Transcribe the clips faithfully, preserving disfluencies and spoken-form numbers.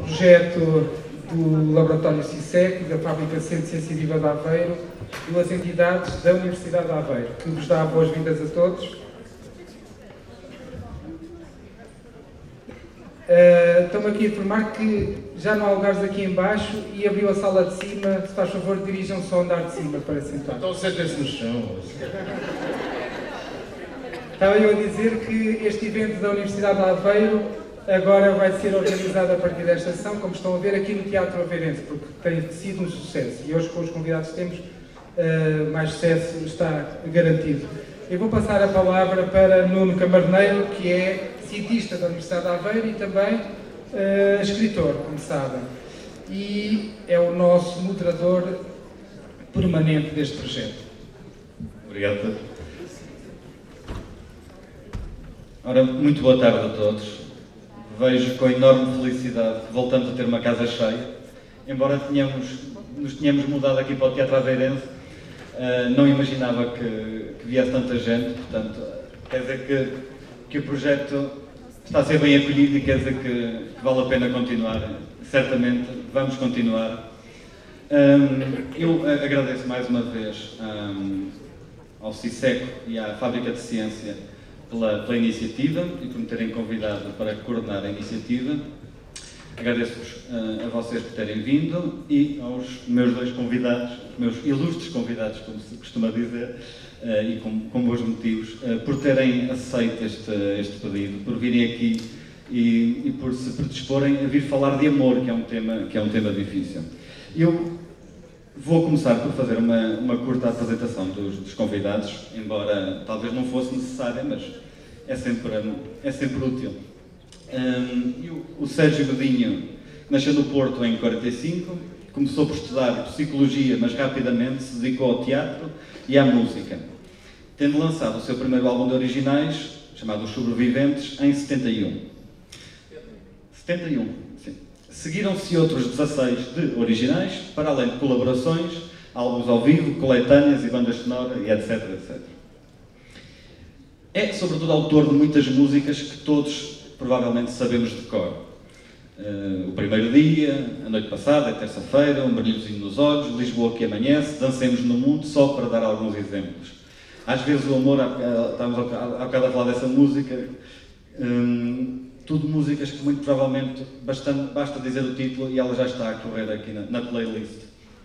projeto do Laboratório CISEC, da Fábrica de Centro de Ciência Viva de Aveiro, duas entidades da Universidade de Aveiro, que vos dá boas-vindas a todos. Uh, Estão-me aqui a informar que já não há lugares aqui em baixo e abriu a sala de cima. Se faz favor, dirijam-se ao andar de cima para sentar. Então sentem-se no chão. Estava eu a dizer que este evento da Universidade de Aveiro agora vai ser organizado a partir desta sessão, como estão a ver, aqui no Teatro Aveirense, porque tem sido um sucesso. E hoje, com os convidados que temos, uh, mais sucesso está garantido. Eu vou passar a palavra para Nuno Camarneiro, que é cientista da Universidade de Aveiro e também uh, escritor, como sabem. E é o nosso moderador permanente deste projeto. Obrigado, Pedro. Ora, muito boa tarde a todos. Vejo com enorme felicidade que voltamos a ter uma casa cheia. Embora tenhamos, nos tenhamos mudado aqui para o Teatro Aveirense, uh, não imaginava que, que viesse tanta gente. Portanto, quer dizer que, que o projeto está a ser bem acolhido e quer dizer que, que vale a pena continuar. Certamente vamos continuar. Um, eu agradeço mais uma vez um, ao CISEC e à Fábrica de Ciência pela, pela iniciativa e por me terem convidado para coordenar a iniciativa. Agradeço-vos uh, a vocês por terem vindo e aos meus dois convidados, os meus ilustres convidados, como se costuma dizer, uh, e com, com bons motivos, uh, por terem aceito este, este pedido, por virem aqui e, e por se predisporem a vir falar de amor, que é um tema, que é um tema difícil. Eu vou começar por fazer uma, uma curta apresentação dos, dos convidados, embora talvez não fosse necessária, mas é sempre, é sempre útil. Um, e o, o Sérgio Godinho nasceu no Porto em quarenta e cinco, começou por estudar Psicologia, mas rapidamente se dedicou ao teatro e à música, tendo lançado o seu primeiro álbum de originais, chamado Os Sobreviventes, em setenta e um. setenta e um, sim. Seguiram-se outros dezasseis de originais, para além de colaborações, álbuns ao vivo, coletâneas e bandas sonoras, e etc, etcétera. É, sobretudo, autor de muitas músicas que todos provavelmente sabemos de cor. Uh, o Primeiro Dia, A Noite Passada, a Terça-feira, Um Brilhozinho nos Olhos, Lisboa que Amanhece, Dancemos no Mundo, só para dar alguns exemplos. Às vezes o amor, estávamos há bocado a falar dessa música, um, tudo músicas que muito provavelmente bastante, basta dizer o título e ela já está a correr aqui na, na playlist.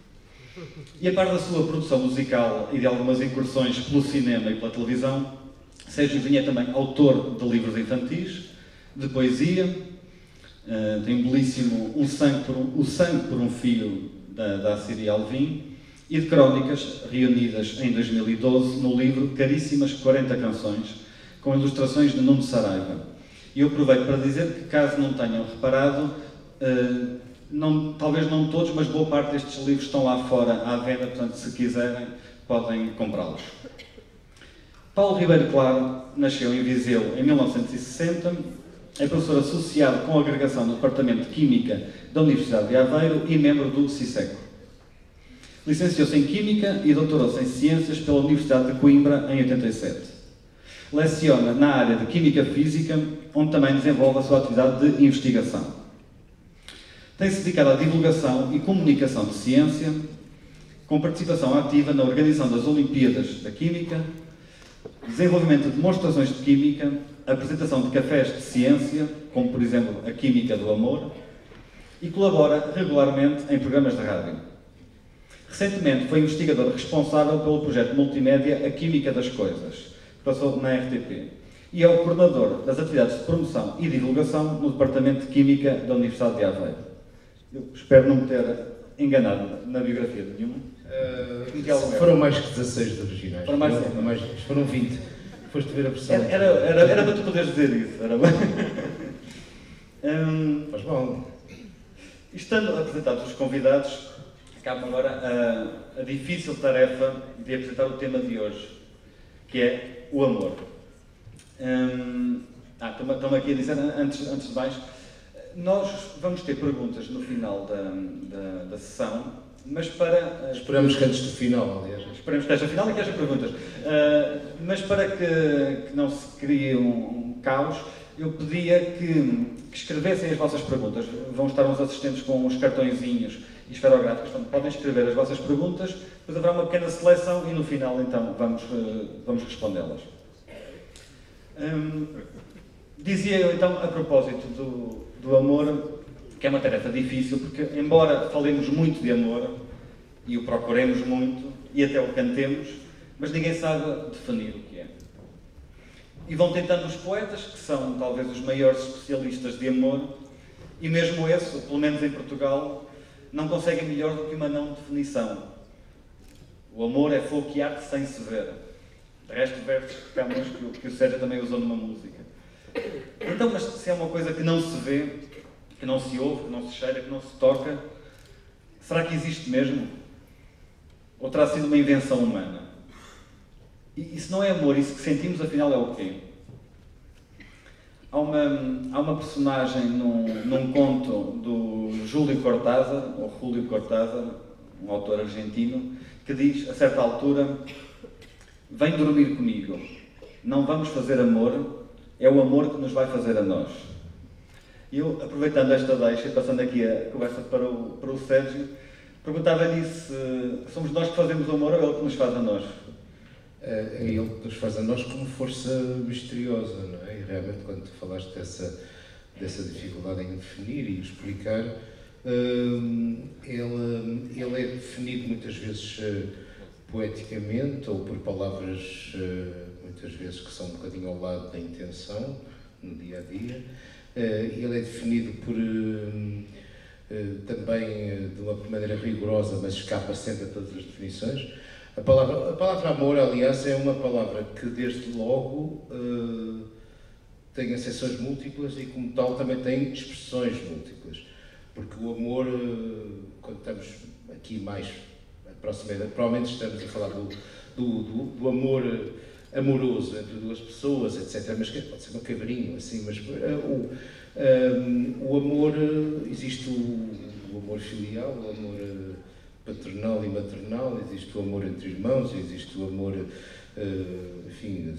E a par da sua produção musical e de algumas incursões pelo cinema e pela televisão, Sérgio Godinho é também autor de livros infantis, de poesia, uh, tem um belíssimo um sangue por um, O Sangue por um Fio, da, da Assíria Alvim, e de crónicas reunidas em dois mil e doze no livro Caríssimas quarenta Canções, com ilustrações de Nuno Saraiva. E eu aproveito para dizer que, caso não tenham reparado, uh, não, talvez não todos, mas boa parte destes livros estão lá fora à venda, portanto, se quiserem, podem comprá-los. Paulo Ribeiro Claro nasceu em Viseu em mil novecentos e sessenta, é professor associado com agregação no Departamento de Química da Universidade de Aveiro e membro do CISEC. Licenciou-se em Química e doutorou-se em Ciências pela Universidade de Coimbra em oitenta e sete. Leciona na área de Química Física, onde também desenvolve a sua atividade de investigação. Tem-se dedicado à divulgação e comunicação de ciência, com participação ativa na organização das Olimpíadas da Química, desenvolvimento de demonstrações de Química, apresentação de cafés de ciência, como por exemplo a Química do Amor, e colabora regularmente em programas de rádio. Recentemente foi investigador responsável pelo projeto multimédia A Química das Coisas, que passou na R T P, e é o coordenador das atividades de promoção e divulgação no Departamento de Química da Universidade de Aveiro. Eu espero não me ter enganado na biografia de nenhuma. Uh, foram mais que dezasseis de originais. Foram mais, foram, mais, foram vinte. Foste ver a versão. Era, era, era, era para tu poderes dizer isso. Era um, Mas bom. Estando apresentados os convidados, cabe agora a, a difícil tarefa de apresentar o tema de hoje, que é o amor. Um, ah, estão aqui a dizer, antes, antes de mais, nós vamos ter perguntas no final da, da, da sessão, mas para... Esperamos que antes do final, aliás. Esperemos que haja final e que haja perguntas. Uh, mas para que, que não se crie um, um caos, eu pedia que, que escrevessem as vossas perguntas. Vão estar uns assistentes com uns cartõezinhos e esferográficos, portanto, podem escrever as vossas perguntas, depois haverá uma pequena seleção e no final, então, vamos, vamos respondê-las. Hum, dizia eu, então, a propósito do, do amor, que é uma tarefa difícil, porque, embora falemos muito de amor, e o procuremos muito, e até o cantemos, mas ninguém sabe definir o que é. E vão tentando os poetas, que são talvez os maiores especialistas de amor, e mesmo esse, pelo menos em Portugal, não conseguem melhor do que uma não definição. O amor é fogo e arte sem se ver. De resto, versos que ficamos que, o- que o Sérgio também usou numa música. Então, mas se é uma coisa que não se vê, que não se ouve, que não se cheira, que não se toca, será que existe mesmo? Ou terá sido uma invenção humana? E isso não é amor, isso que sentimos afinal é o quê? Há uma, há uma personagem num, num conto do Júlio Cortázar, ou Júlio Cortázar, um autor argentino, que diz, a certa altura, vem dormir comigo, não vamos fazer amor, é o amor que nos vai fazer a nós. E eu, aproveitando esta deixa e passando aqui a conversa para o, para o Sérgio, perguntava-lhe se somos nós que fazemos o amor ou ele que nos faz a nós? É ele que nos faz a nós como força misteriosa, não é? E realmente, quando tu falaste dessa, dessa dificuldade em definir e explicar, hum, ele, ele é definido muitas vezes uh, poeticamente ou por palavras, uh, muitas vezes que são um bocadinho ao lado da intenção, no dia a dia. Uh, ele é definido por. Uh, Uh, também uh, de uma maneira rigorosa, mas escapa sempre a todas as definições. A palavra, a palavra amor, aliás, é uma palavra que desde logo uh, tem acessões múltiplas e, como tal, também tem expressões múltiplas. Porque o amor, uh, quando estamos aqui mais aproximadamente, provavelmente estamos a falar do, do, do, do amor amoroso entre duas pessoas, etcétera. Mas pode ser um cavarinho, assim, mas uh, o Um, o amor, existe o, o amor filial, o amor paternal e maternal, existe o amor entre irmãos, existe o amor, uh, enfim,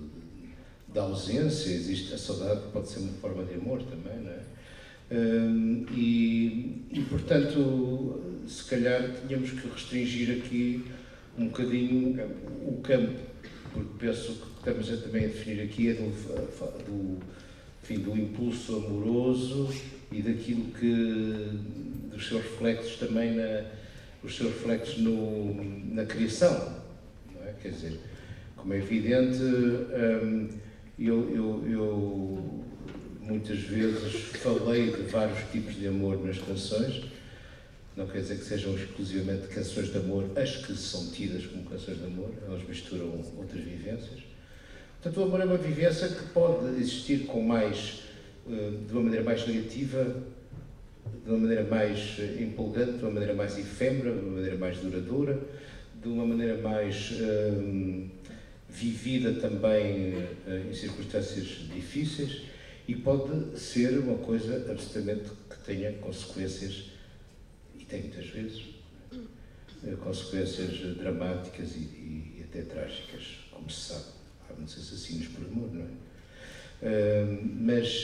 da ausência, existe a saudade, que pode ser uma forma de amor também, não é? Um, e, e, portanto, se calhar tínhamos que restringir aqui um bocadinho o campo, porque penso que estamos a, também a definir aqui é do, do Enfim, do impulso amoroso e daquilo que, dos seus reflexos também, na, os seus reflexos no, na criação, não é? Quer dizer, como é evidente, hum, eu, eu, eu muitas vezes falei de vários tipos de amor nas canções, não quer dizer que sejam exclusivamente canções de amor as que são tidas como canções de amor, elas misturam outras vivências. Portanto, o amor é uma vivência que pode existir com mais, de uma maneira mais negativa, de uma maneira mais empolgante, de uma maneira mais efêmera, de uma maneira mais duradoura, de uma maneira mais hum, vivida também em circunstâncias difíceis e pode ser uma coisa absolutamente que tenha consequências, e tem muitas vezes, consequências dramáticas e, e, e até trágicas, como se sabe. Há muitos assassinos por amor, não é? Uh, mas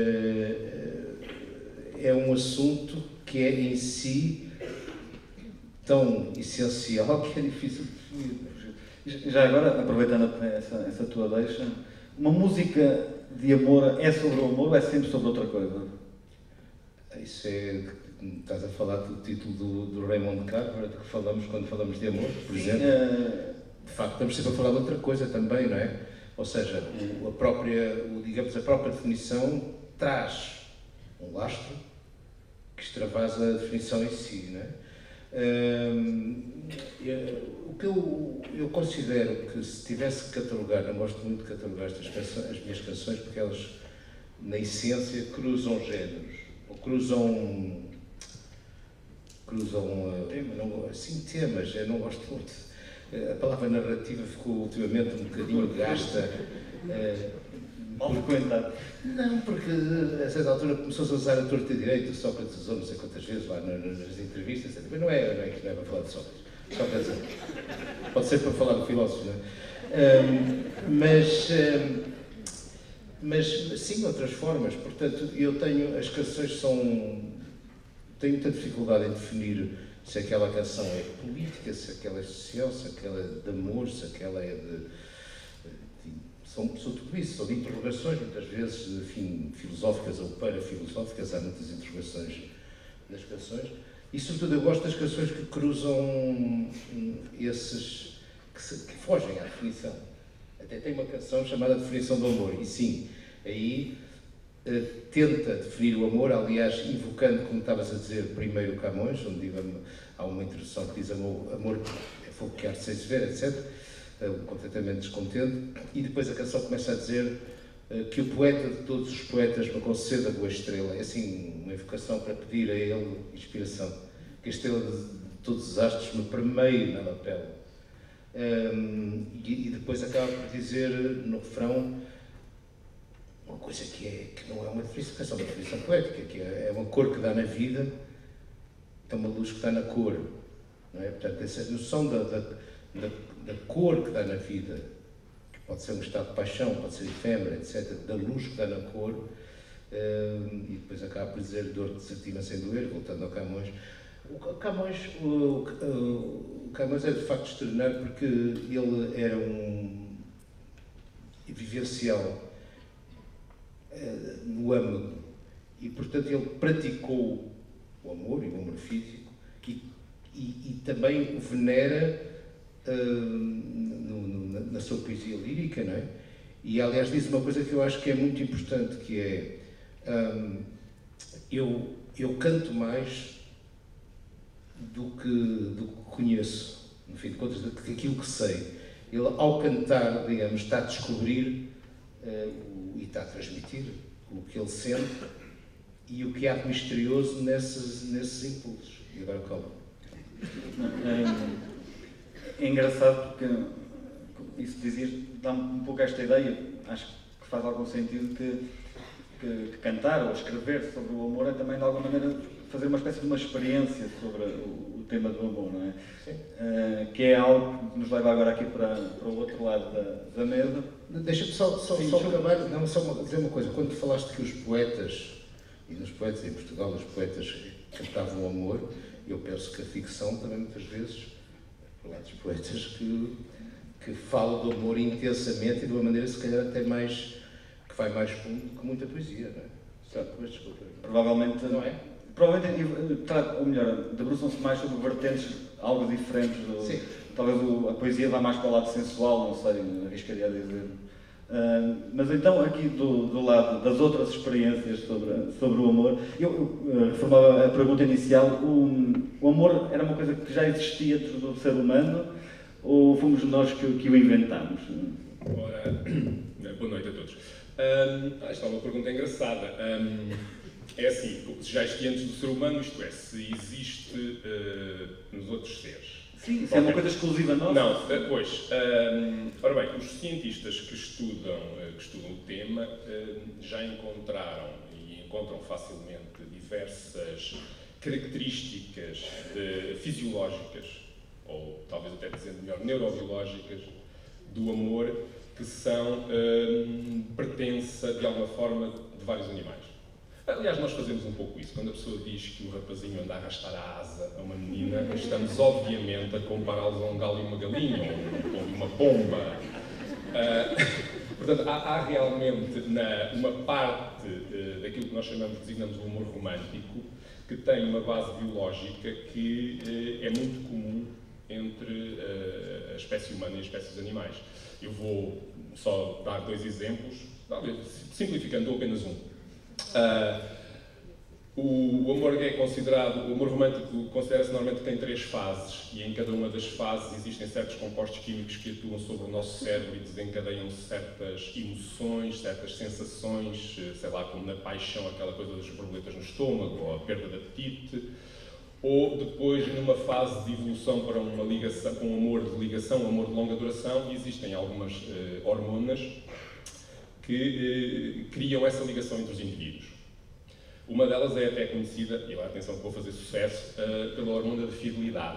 uh, é um assunto que é em si tão essencial que é difícil de definir. Já agora, aproveitando essa, essa tua deixa, uma música de amor é sobre o amor ou é sempre sobre outra coisa? Isso é... Estás a falar do título do, do Raymond Carver, de que falamos quando falamos de amor, por Sim, exemplo? Uh... De facto, estamos sempre a falar de outra coisa também, não é? Ou seja, o, a, própria, o, digamos, a própria definição traz um lastro que extravasa a definição em si, não é? Um, o que eu, eu considero que se tivesse que catalogar, não gosto muito de catalogar estas canções, as minhas canções, porque elas, na essência, cruzam géneros, ou cruzam... cruzam, uh, não, assim, temas, eu não gosto muito. A palavra narrativa ficou ultimamente um bocadinho gasta. Uh, Mal frequentada. Não, porque a certa altura começou-se a usar a torta e direito, Sócrates usou não sei quantas vezes lá nas entrevistas, mas não é, não é que não é para falar de Sócrates. Sócrates pode ser para falar do filósofo, não é? Um, mas um, mas sim, outras formas. Portanto, eu tenho, as canções são, tenho muita dificuldade em definir se aquela canção é política, se aquela é social, se aquela é de amor, se aquela é de... de são, são tudo isso, são de interrogações, muitas vezes, enfim, filosóficas ou parafilosóficas, há muitas interrogações nas canções. E, sobretudo, eu gosto das canções que cruzam esses... que, se, que fogem à definição. Até tem uma canção chamada Definição do Amor, e sim, aí uh, tenta definir o amor, aliás, invocando, como estavas a dizer, primeiro Camões, onde diz, há uma introdução que diz amor, amor é fogo que arde sem se ver, etcétera, uh, completamente descontente, e depois a canção começa a dizer uh, que o poeta de todos os poetas me conceda boa estrela, é assim uma invocação para pedir a ele inspiração, que a estrela de, de todos os astros me permeie na lapela. Um, e, e depois acaba por dizer no refrão uma coisa que, é, que não é uma definição, é uma definição poética, que é, é uma cor que dá na vida, é uma luz que dá na cor, não é? Portanto, essa noção da, da, da, da cor que dá na vida, que pode ser um estado de paixão, pode ser efêmera, etcétera, da luz que dá na cor, um, e depois acaba por dizer dor desertina sem doer, voltando ao Camões. O Camões, o, o, o Camões é de facto extraordinário porque ele era um vivencial uh, no âmago e, portanto, ele praticou o amor e o amor físico e, e, e também o venera uh, no, no, na, na sua poesia lírica, não é? E, aliás, diz uma coisa que eu acho que é muito importante, que é um, eu, eu canto mais do que, do que conheço, no fim de contas, daquilo que sei. Ele, ao cantar, digamos, está a descobrir uh, o, e está a transmitir o que ele sente e o que há de misterioso nesses, nesses impulsos. E agora calma. É, é engraçado porque isso dizias, dá um pouco esta ideia, acho que faz algum sentido que, que, que cantar ou escrever sobre o amor é também de alguma maneira fazer uma espécie de uma experiência sobre o, o tema do amor, não é? Sim. Uh, que é algo que nos leva agora aqui para, para o outro lado da, da mesa. Deixa-me só, só, Sim, só acabar, não, só uma, dizer uma coisa. Quando tu falaste que os poetas, e nos poetas em Portugal, os poetas cantavam o amor, eu penso que a ficção também muitas vezes, por lá dos poetas que, que falam do amor intensamente e de uma maneira se calhar até mais, que vai mais fundo que muita poesia, não é? Sabe? Mas desculpa. Provavelmente, não é? Provavelmente, ou melhor, debruçam-se mais sobre vertentes algo diferentes. Do, Sim. Talvez o, a poesia vá mais para o lado sensual, não sei, arriscaria a dizer. Uh, mas então, aqui do, do lado das outras experiências sobre, sobre o amor, eu uh, reformava a pergunta inicial: o, o amor era uma coisa que já existia dentro do ser humano ou fomos nós que, que o inventámos? Ora, boa noite a todos. Um, esta é uma pergunta engraçada. Um, É assim, se já existia antes do ser humano, isto é, se existe uh, nos outros seres. Sim, se é uma coisa exclusiva nossa. Não, uh, pois. Uh, ora bem, os cientistas que estudam, uh, que estudam o tema uh, já encontraram e encontram facilmente diversas características uh, fisiológicas, ou talvez até dizendo melhor, neurobiológicas, do amor, que são uh, pertença de alguma forma de vários animais. Aliás, nós fazemos um pouco isso. Quando a pessoa diz que o rapazinho anda a arrastar a asa a uma menina, estamos obviamente a compará-los a um galo e uma galinha, ou uma pomba. Uh, portanto, há, há realmente na, uma parte uh, daquilo que nós chamamos, designamos o amor romântico, que tem uma base biológica que uh, é muito comum entre uh, a espécie humana e as espécies animais. Eu vou só dar dois exemplos, talvez simplificando apenas um. Uh, o, o amor é considerado, o amor romântico considera-se normalmente que tem três fases e em cada uma das fases existem certos compostos químicos que atuam sobre o nosso cérebro e desencadeiam certas emoções, certas sensações, sei lá, como na paixão, aquela coisa das borboletas no estômago ou a perda de apetite, ou depois numa fase de evolução para uma ligação, um amor de ligação, um amor de longa duração, e existem algumas uh, hormonas que eh, criam essa ligação entre os indivíduos. Uma delas é até conhecida, e agora atenção que vou fazer sucesso, uh, pela hormona da fidelidade.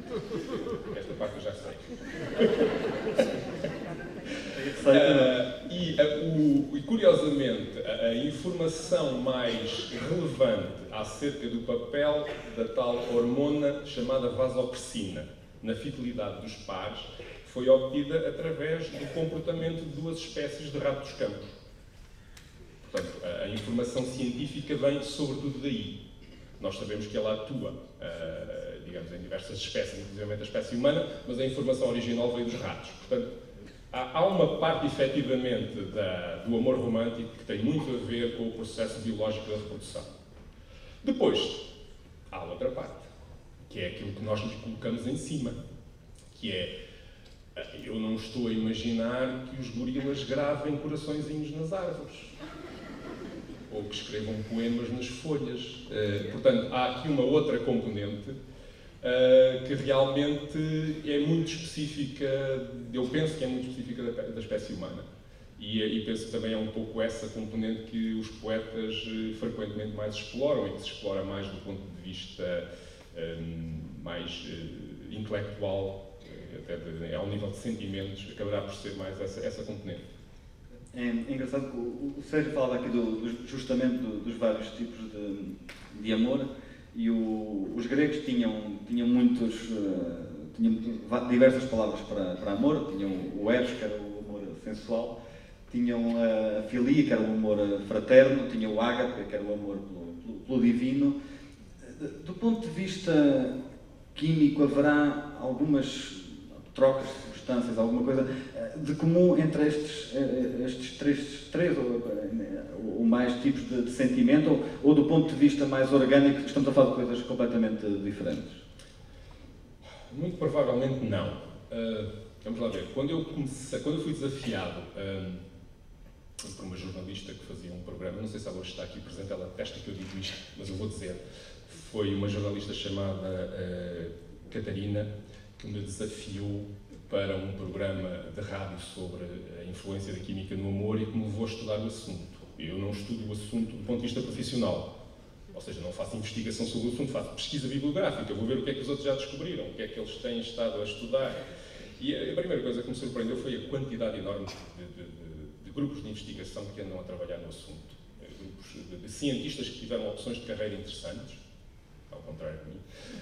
Esta parte eu já sei. Uh, e, a, o, e, curiosamente, a, a informação mais relevante acerca do papel da tal hormona chamada vasopressina na fidelidade dos pares foi obtida através do comportamento de duas espécies de rato dos campos. Portanto, a, a informação científica vem sobretudo daí. Nós sabemos que ela atua, uh, digamos, em diversas espécies, inclusive a espécie humana, mas a informação original veio dos ratos. Portanto, há, há uma parte, efetivamente, da, do amor romântico que tem muito a ver com o processo biológico da reprodução. Depois, há outra parte, que é aquilo que nós nos colocamos em cima, que é, eu não estou a imaginar que os gorilas gravem coraçõezinhos nas árvores, ou que escrevam poemas nas folhas. Uh, portanto, há aqui uma outra componente uh, que realmente é muito específica, eu penso que é muito específica da, da espécie humana. E, e penso que também é um pouco essa componente que os poetas uh, frequentemente mais exploram e que se explora mais do ponto de vista um, mais uh, intelectual, até de, ao nível de sentimentos, acabará por ser mais essa, essa componente. É, é engraçado que o, o Sérgio falava aqui do, do, justamente do, dos vários tipos de, de amor, e o, os gregos tinham, tinham muitos, uh, tinham diversas palavras para, para amor. Tinham o eros, que era o amor sensual, tinham a filia, que era o amor fraterno, tinham o ágape, que era o amor pelo, pelo, pelo divino. Do ponto de vista químico, haverá algumas trocas de substâncias, alguma coisa de comum entre estes, estes três, três ou, ou mais tipos de, de sentimento, ou, ou do ponto de vista mais orgânico, estamos a falar de coisas completamente diferentes? Muito provavelmente não. Uh, vamos lá ver. Quando eu, comecei, quando eu fui desafiado uh, por uma jornalista que fazia um programa, não sei se ela hoje está aqui presente, ela detesta que eu digo isto, mas eu vou dizer, foi uma jornalista chamada uh, Catarina, que me desafiou para um programa de rádio sobre a influência da química no amor e que me levou a estudar o assunto. Eu não estudo o assunto do ponto de vista profissional, ou seja, não faço investigação sobre o assunto, faço pesquisa bibliográfica, vou ver o que é que os outros já descobriram, o que é que eles têm estado a estudar. E a primeira coisa que me surpreendeu foi a quantidade enorme de, de, de, de grupos de investigação que andam a trabalhar no assunto. Grupos de, de cientistas que tiveram opções de carreira interessantes, ao contrário de mim,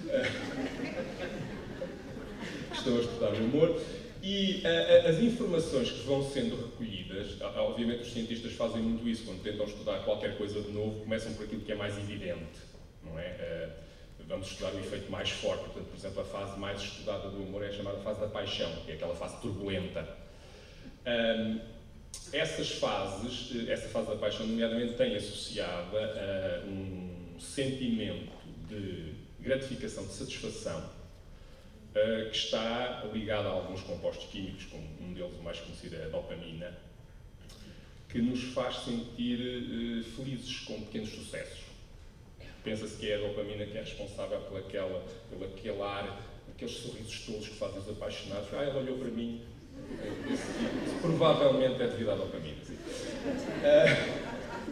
que estão a estudar o humor, e a, a, as informações que vão sendo recolhidas, obviamente os cientistas fazem muito isso, quando tentam estudar qualquer coisa de novo, começam por aquilo que é mais evidente, não é? Vamos estudar o efeito mais forte, portanto, por exemplo, a fase mais estudada do humor é a chamada fase da paixão, que é aquela fase turbulenta. Um, essas fases, essa fase da paixão, nomeadamente, tem associada a um sentimento de gratificação, de satisfação, uh, que está ligado a alguns compostos químicos, como um deles, o mais conhecido, é a dopamina, que nos faz sentir uh, felizes com pequenos sucessos. Pensa-se que é a dopamina que é responsável por aquela, pelo aquele ar, aqueles sorrisos tolos que fazem os apaixonados. Ah, ele olhou para mim. Isso, isso provavelmente é devido à dopamina. Uh,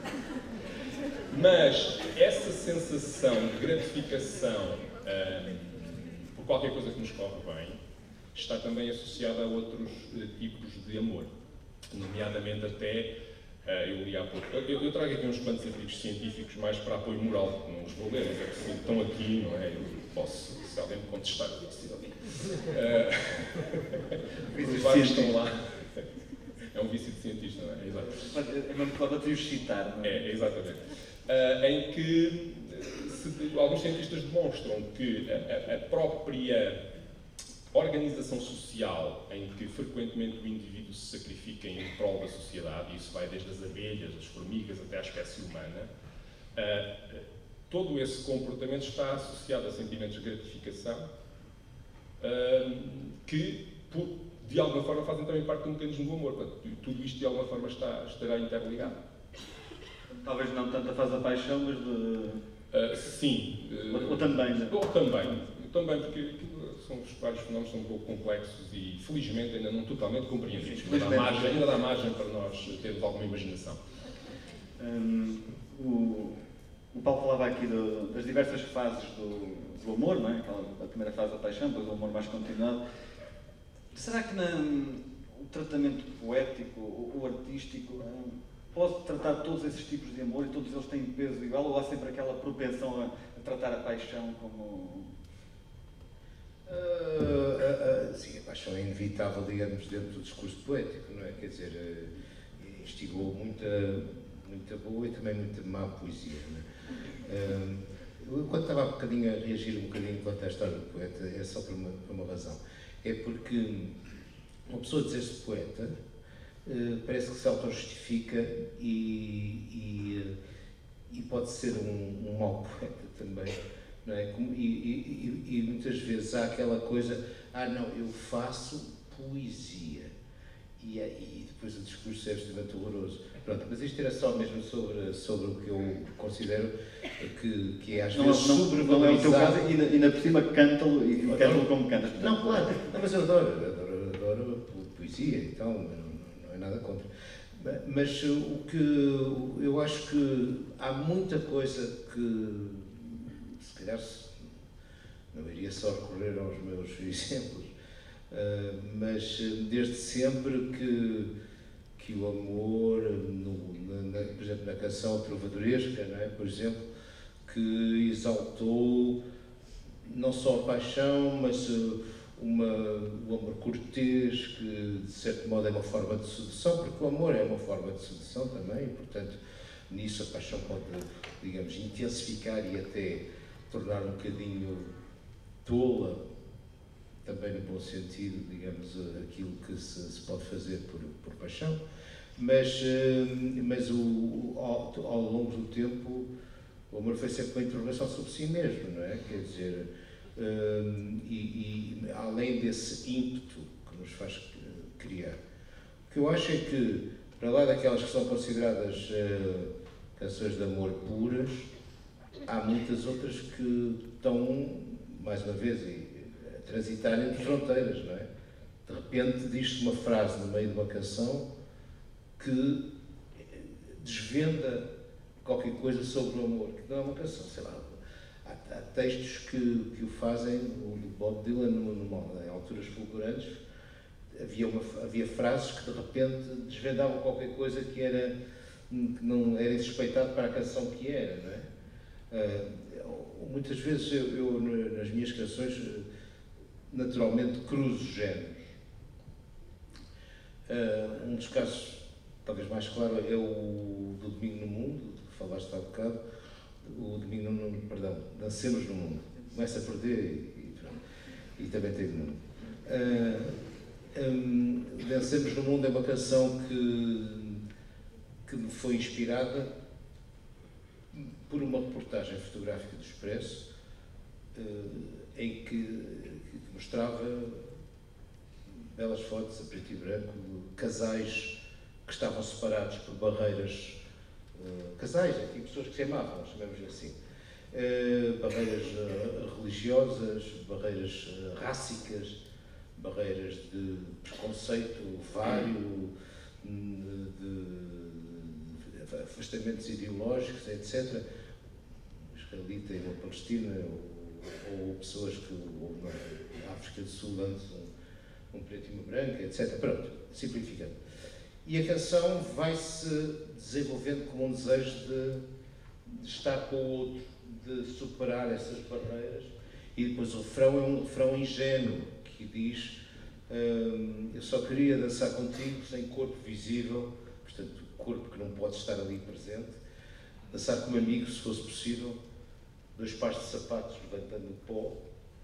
mas essa sensação de gratificação uh, por qualquer coisa que nos corre bem está também associada a outros uh, tipos de amor, nomeadamente até. Uh, eu li há pouco. Eu, eu trago aqui uns quantos artigos científicos mais para apoio moral, não os vou ler, mas é que estão aqui, não é? Eu posso, se alguém me contestar, eu posso ir ali. Uh, os vários estão lá. É um vício de cientista, não é? Exato. É uma forma de os citar, não é? É, exatamente. Uh, em que se, alguns cientistas demonstram que a, a própria organização social em que frequentemente o indivíduo se sacrifica em prol da sociedade, e isso vai desde as abelhas, as formigas, até à espécie humana, uh, todo esse comportamento está associado a sentimentos de gratificação uh, que, por, de alguma forma, fazem também parte do mecanismo do amor. Portanto, tudo isto, de alguma forma, está, estará interligado. Talvez não tanto a fase da paixão, mas de... Uh, sim. Uh, ou, ou também, né? Ou também. Também, porque são os vários fenómenos são um pouco complexos e, felizmente, ainda não totalmente compreendidos. Ainda dá margem, ainda dá margem para nós termos alguma imaginação. Hum, o, o Paulo falava aqui do, das diversas fases do, do amor, não é? Aquela, a primeira fase da paixão, depois o amor mais continuado. Será que na, o tratamento poético, o, o artístico, uh, pode tratar todos esses tipos de amor e todos eles têm peso igual, ou há sempre aquela propensão a, a tratar a paixão como... Uh, uh, uh, sim, a paixão é inevitável, digamos, dentro do discurso poético, não é? Quer dizer, uh, instigou muita, muita boa e também muita má poesia, não é? Uh, eu, quando estava um bocadinho a reagir um bocadinho quanto à história do poeta, é só por uma, por uma razão. É porque uma pessoa dizer-se poeta uh, parece que se auto-justifica e, e, e pode ser um, um mau poeta também. Não é? E, e, e, e muitas vezes há aquela coisa, ah não, eu faço poesia e, e depois o discurso é absolutamente horroroso. Pronto, mas isto era só mesmo sobre, sobre o que eu considero que, que é às não, vezes não, sobrevalorizado. Não é o teu caso e ainda, ainda por cima canta-lo e canta-lo como cantas. Não, claro, não, mas eu adoro, adoro, adoro poesia e tal, não, não é nada contra. Mas o que eu acho que há muita coisa que se calhar não iria só recorrer aos meus exemplos, uh, mas desde sempre que, que o amor, no, na, na, por exemplo, na canção trovadoresca, não é? Por exemplo, que exaltou não só a paixão, mas uh, uma, o amor cortês, que de certo modo é uma forma de sedução, porque o amor é uma forma de sedução também, e portanto nisso a paixão pode, digamos, intensificar e até tornar um bocadinho tola, também no bom sentido, digamos, aquilo que se, se pode fazer por, por paixão, mas, mas o, ao, ao longo do tempo o amor foi sempre uma interrogação sobre si mesmo, não é? Quer dizer, e, e além desse ímpeto que nos faz criar. O que eu acho é que, para lá daquelas que são consideradas uh, canções de amor puras, há muitas outras que estão, mais uma vez, a transitar entre fronteiras, não é? De repente diz-se uma frase no meio de uma canção que desvenda qualquer coisa sobre o amor, que não é uma canção, sei lá. Há, há textos que, que o fazem, o do Bob Dylan, numa, em alturas fulgurantes, havia, uma, havia frases que de repente desvendavam qualquer coisa que, era, que não era insuspeitado para a canção que era, não é? Uh, muitas vezes eu, eu, nas minhas canções, naturalmente cruzo géneros. Uh, um dos casos, talvez mais claro, é o do Domingo no Mundo, que falaste há bocado. O Domingo no Mundo, perdão, Dancemos no Mundo. Começa por D e, e, e também tem mundo. Uh, um, Dancemos no Mundo é uma canção que, que me foi inspirada por uma reportagem fotográfica do Expresso, em que, que mostrava belas fotos a preto e branco de casais que estavam separados por barreiras, casais, aqui pessoas que se amavam, chamemos assim, barreiras religiosas, barreiras rássicas, barreiras de preconceito vário, de afastamentos ideológicos, etcétera. Um israelita e uma palestina, ou, ou pessoas que, ou na África do Sul, antes um, um preto e uma branca, etcétera. Pronto, simplificando. E a canção vai-se desenvolvendo como um desejo de, de estar com o outro, de superar essas barreiras, e depois o refrão é um refrão ingênuo, que diz hum, eu só queria dançar contigo sem corpo visível, portanto, corpo que não pode estar ali presente, dançar como amigo, se fosse possível, dois pares de sapatos levantando o pó,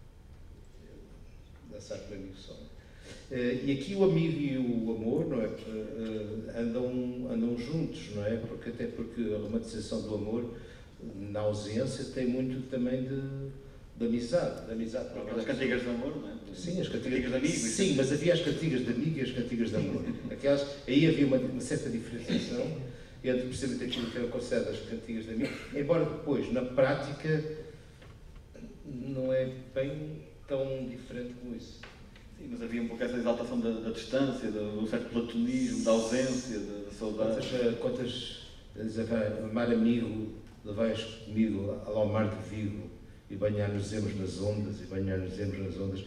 dançar como amigo só. E aqui o amigo e o amor, não é, andam, andam juntos, não é, porque, até porque a romantização do amor, na ausência, tem muito também de, de amizade, de amizade. As cantigas de amor, não é? Sim, as cantigas, cantigas de amigos. Sim, mas havia as cantigas de amigo e as cantigas de amor. Aquelas, aí havia uma, uma certa diferenciação entre precisamente aquilo que eram consideradas as cantigas de amigo, embora depois, na prática, não é bem tão diferente como isso. Sim, mas havia um pouco essa exaltação da, da distância, do, do certo platonismo, da ausência, da, da saudade. Quantas, quantas amar amigo, levais comigo ao mar de Vigo e banhar-nos-emos nas ondas, e banhar-nos-emos nas ondas.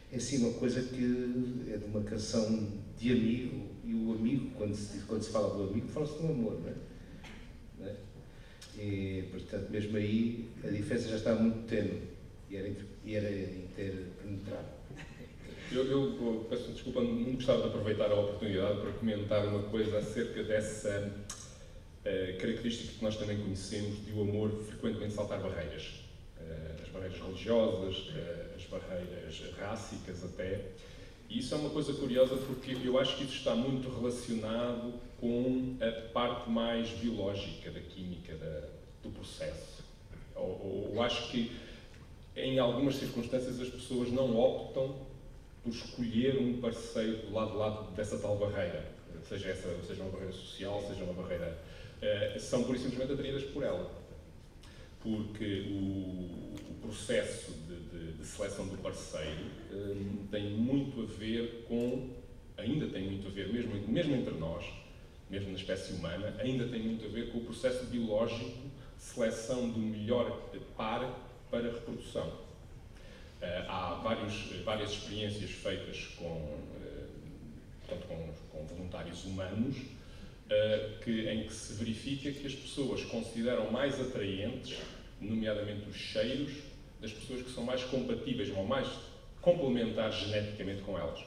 é assim uma coisa que é de uma canção de amigo, e o amigo, quando se, quando se fala do amigo, fala-se do amor, não é? Não é? E, portanto, mesmo aí, a diferença já está muito tenue, e era, e era interpenetrável. Eu, eu, eu peço desculpa, não gostava de aproveitar a oportunidade para comentar uma coisa acerca dessa uh, característica que nós também conhecemos de o amor frequentemente saltar barreiras. Uh, as barreiras religiosas, uh, as barreiras rássicas até. E isso é uma coisa curiosa porque eu acho que isso está muito relacionado com a parte mais biológica da química, da, do processo. Ou, ou, eu acho que em algumas circunstâncias as pessoas não optam por escolher um parceiro do lado a lado dessa tal barreira, seja essa, seja uma barreira social, seja uma barreira... Uh, são por simplesmente atraídas por ela. Porque o, o processo de, de, de seleção do parceiro um, tem muito a ver com, ainda tem muito a ver, mesmo, mesmo entre nós, mesmo na espécie humana, ainda tem muito a ver com o processo biológico de seleção do melhor par para a reprodução. Uh, há vários, várias experiências feitas com, uh, portanto, com, com voluntários humanos uh, que, em que se verifica que as pessoas consideram mais atraentes, nomeadamente os cheiros, das pessoas que são mais compatíveis ou mais complementares geneticamente com elas.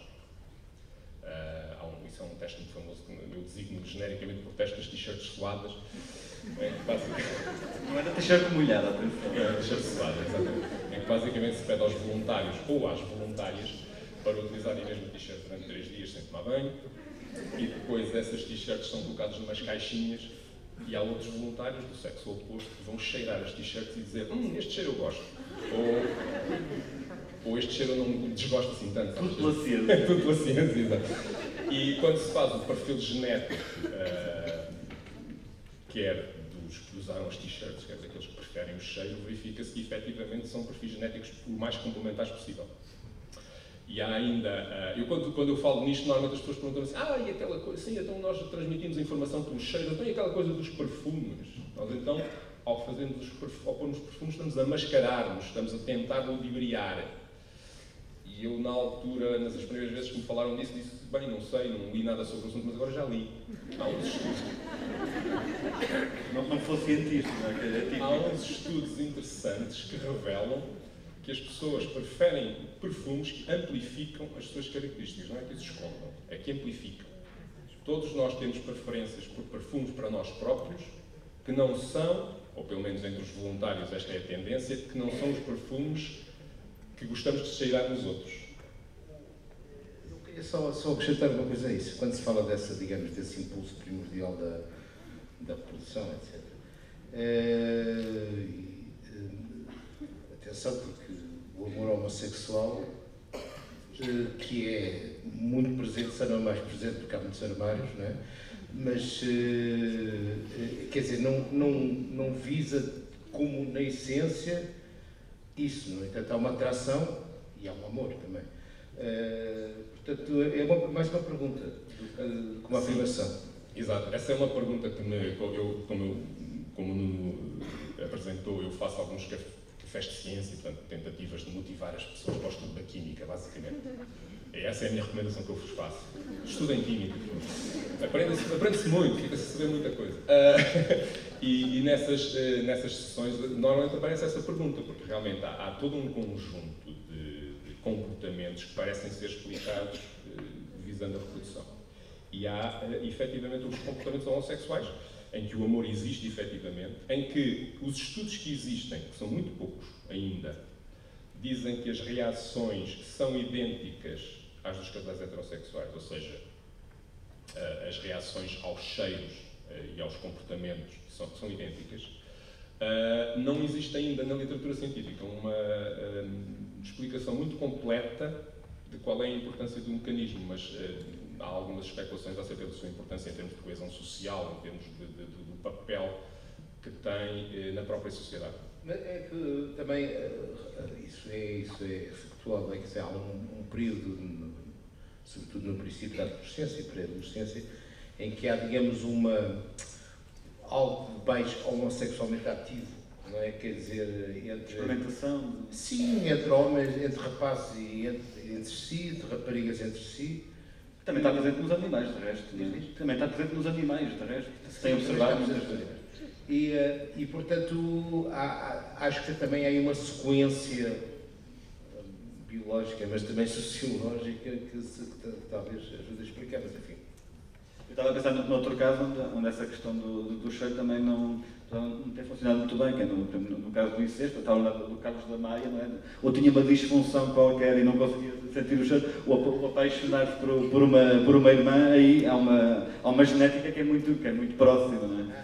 Uh, há um, isso é um teste muito famoso que eu designo genericamente por teste das t-shirts seladas. É, basicamente... Não era t-shirt molhada, atenção. É, t-shirt selada, exatamente. Em que basicamente se pede aos voluntários ou às voluntárias para utilizarem a mesma t-shirt durante três dias sem tomar banho, e depois essas t-shirts são colocadas numas caixinhas e há outros voluntários do sexo oposto que vão cheirar as t-shirts e dizer hum, este cheiro eu gosto. Ou, ou este cheiro eu não me desgosto assim tanto. Tudo pela ciência. Tudo pela ciência, exato. E quando se faz o perfil genético, uh, quer dos que usaram as t-shirts, quer daqueles que preferem o cheiro, verifica-se que efetivamente são perfis genéticos o mais complementares possível. E há ainda, uh, eu quando, quando eu falo nisto, normalmente as pessoas perguntam assim, ah, e aquela coisa, sim, então nós transmitimos a informação pelo cheiro, então e aquela coisa dos perfumes? Nós então, ao fazermos os perfumes, ao pormos perfumes, estamos a mascarar-nos, estamos a tentar ludibriar. E eu, na altura, nas primeiras vezes que me falaram disso, disse, bem, não sei, não li nada sobre o assunto, mas agora já li. Há uns estudos. Não, não fosse cientista, não é? É tipo... Há uns estudos interessantes que revelam que as pessoas preferem perfumes que amplificam as suas características. Não é que os escondam, é que amplificam. Todos nós temos preferências por perfumes para nós próprios, que não são, ou pelo menos entre os voluntários esta é a tendência, que não são os perfumes que gostamos de cheirar nos outros. Eu queria só, só acrescentar uma coisa a isso. Quando se fala dessa, digamos, desse impulso primordial da, da produção, etcétera. É, atenção, porque o amor homossexual, que é muito presente, se não mais presente, porque há muitos armários, não é? Mas, quer dizer, não, não, não visa como na essência isso, no entanto há uma atração e há um amor também. Portanto, é uma, mais uma pergunta do que uma afirmação. Exato, essa é uma pergunta que me, eu, como, eu, como o Nuno apresentou, eu faço alguns cafés de ciência, portanto, tentativas de motivar as pessoas para o estudo da química, basicamente. Essa é a minha recomendação que eu vos faço. Estudem química. Aprende-se aprende muito, fica-se a saber muita coisa. Uh, e e nessas, uh, nessas sessões, normalmente aparece essa pergunta, porque realmente há, há todo um conjunto de, de comportamentos que parecem ser explicados uh, visando a reprodução. E há, uh, efetivamente, os comportamentos homossexuais, em que o amor existe efetivamente, em que os estudos que existem, que são muito poucos ainda, dizem que as reações são idênticas às dos casais heterossexuais, ou seja, as reações aos cheiros e aos comportamentos são, são idênticas. Não existe ainda na literatura científica uma explicação muito completa de qual é a importância do mecanismo, mas há algumas especulações acerca da sua importância em termos de coesão social, em termos de, de, de, do papel que tem na própria sociedade. É que também isso é, isso é factual, é que há um, um período, sobretudo no princípio da adolescência e pré-adolescência, em que há, digamos, uma, algo mais homossexualmente ativo não é? Quer dizer, entre... Experimentação? Sim, entre homens, entre rapazes e entre, entre si, entre raparigas entre si. Também está presente nos animais, de resto. Diz? Também está presente nos animais, de resto. Se tem observado muitas coisas. E, e, portanto, há, há, acho que também há aí uma sequência biológica, mas também sociológica, que, se, que talvez ajude a explicar, mas enfim. Eu estava a pensar no outro caso, onde, onde essa questão do, do, do cheiro também não, não tem funcionado muito bem, que é no, no, no caso do incesto, eu estava do Carlos da Maia, não é? Ou tinha uma disfunção qualquer e não conseguia sentir o cheiro, ou, ou apaixonar-se por, por, uma, por uma irmã, aí há uma, há uma genética que é muito, que é muito próxima, não é?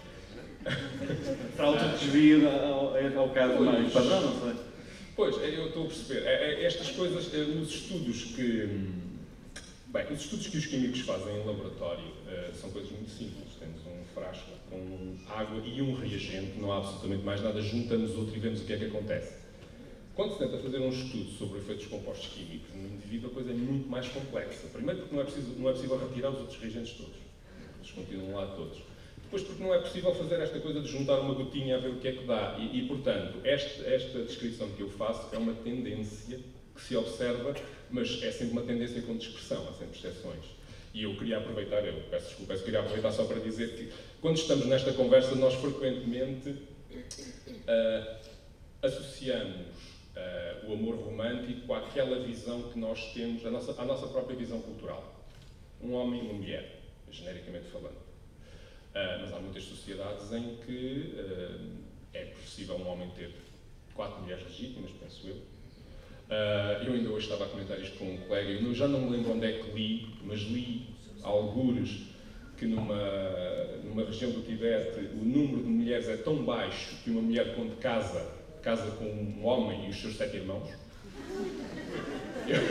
Será outro desvio ao, ao caso pois, mais padrão, não sei? Pois, eu estou a perceber. Estas coisas, os estudos que... Bem, os estudos que os químicos fazem em laboratório uh, são coisas muito simples. Temos um frasco com água e um reagente, não há absolutamente mais nada, juntamos outro e vemos o que é que acontece. Quando se tenta fazer um estudo sobre efeitos compostos químicos no indivíduo, a coisa é muito mais complexa. Primeiro porque não é, preciso, não é possível retirar os outros reagentes todos. Eles continuam lá todos. Depois porque não é possível fazer esta coisa de juntar uma gotinha a ver o que é que dá. E, e portanto, esta, esta descrição que eu faço é uma tendência que se observa, mas é sempre uma tendência com dispersão, há sempre exceções. E eu queria aproveitar, eu peço desculpa, eu queria aproveitar só para dizer que, quando estamos nesta conversa, nós frequentemente uh, associamos uh, o amor romântico àquela visão que nós temos, à nossa, à nossa própria visão cultural. Um homem e uma mulher, genericamente falando. Uh, mas há muitas sociedades em que uh, é possível um homem ter quatro mulheres legítimas, penso eu. Uh, eu ainda hoje estava a comentar isto com um colega, eu já não me lembro onde é que li, mas li algures que numa, numa região do Tibete o número de mulheres é tão baixo que uma mulher, quando casa, casa com um homem e os seus sete irmãos. Eu,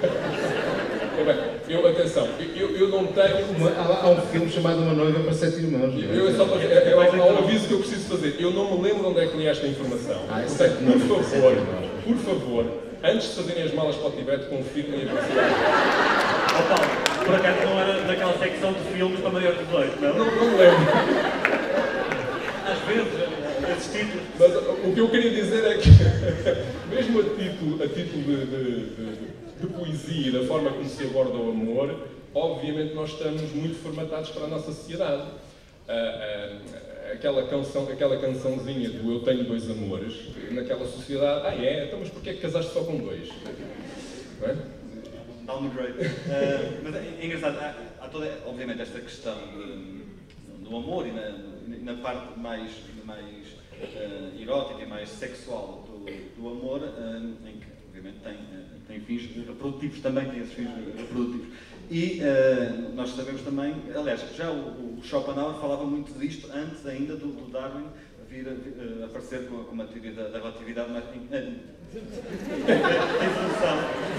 eu atenção, eu, eu não tenho... Uma, há, há um filme chamado Uma Noiva para Sete Irmãos. Eu, eu só para, é, é, há um aviso que eu preciso fazer. Eu não me lembro onde é que li esta informação. Ah, Portanto, por favor, por favor, antes de fazerem as malas para o Tibete, confirmem a veracidade. Oh, Paulo, por acaso não era daquela secção de filmes para maior de dezoito, não? Não, não me lembro. Às vezes, esses títulos. Mas o que eu queria dizer é que, mesmo a título, a título de, de, de, de poesia e da forma como se aborda o amor, obviamente nós estamos muito formatados para a nossa sociedade. Uh, uh, aquela, canção, aquela cançãozinha do Eu Tenho Dois Amores, naquela sociedade, ah é? Então, mas porquê é que casaste só com dois? Não é? Downgrade. Uh, mas é, é engraçado, há, há toda, obviamente, esta questão de, do amor e na, na parte mais, mais uh, erótica e mais sexual do, do amor, uh, em que, obviamente, tem, uh, tem fins reprodutivos, também tem esses fins reprodutivos. E uh, nós sabemos também, aliás, já o, o Schopenhauer falava muito disto antes ainda do, do Darwin vir a, uh, aparecer com, com uma teoria da, da relatividade mais em, uh, evolução.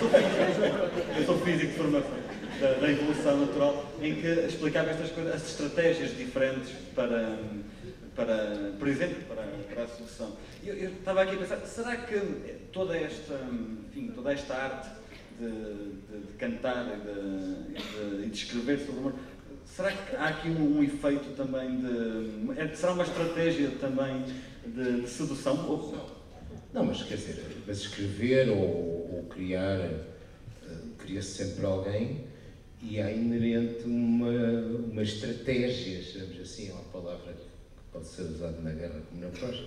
Eu sou físico de formação, da, da evolução natural, em que explicava estas coisas, as estratégias diferentes para, para por exemplo, para, para a solução. Eu, eu estava aqui a pensar, será que toda esta, enfim, toda esta arte De, de, de cantar e de, de, de escrever sobre o amor, será que há aqui um, um efeito também de... É, será uma estratégia também de, de sedução? Ou... Não, mas quer dizer, mas escrever ou, ou criar, uh, cria-se sempre alguém e há inerente uma, uma estratégia, chamamos assim, é uma palavra que pode ser usada na guerra como não faz,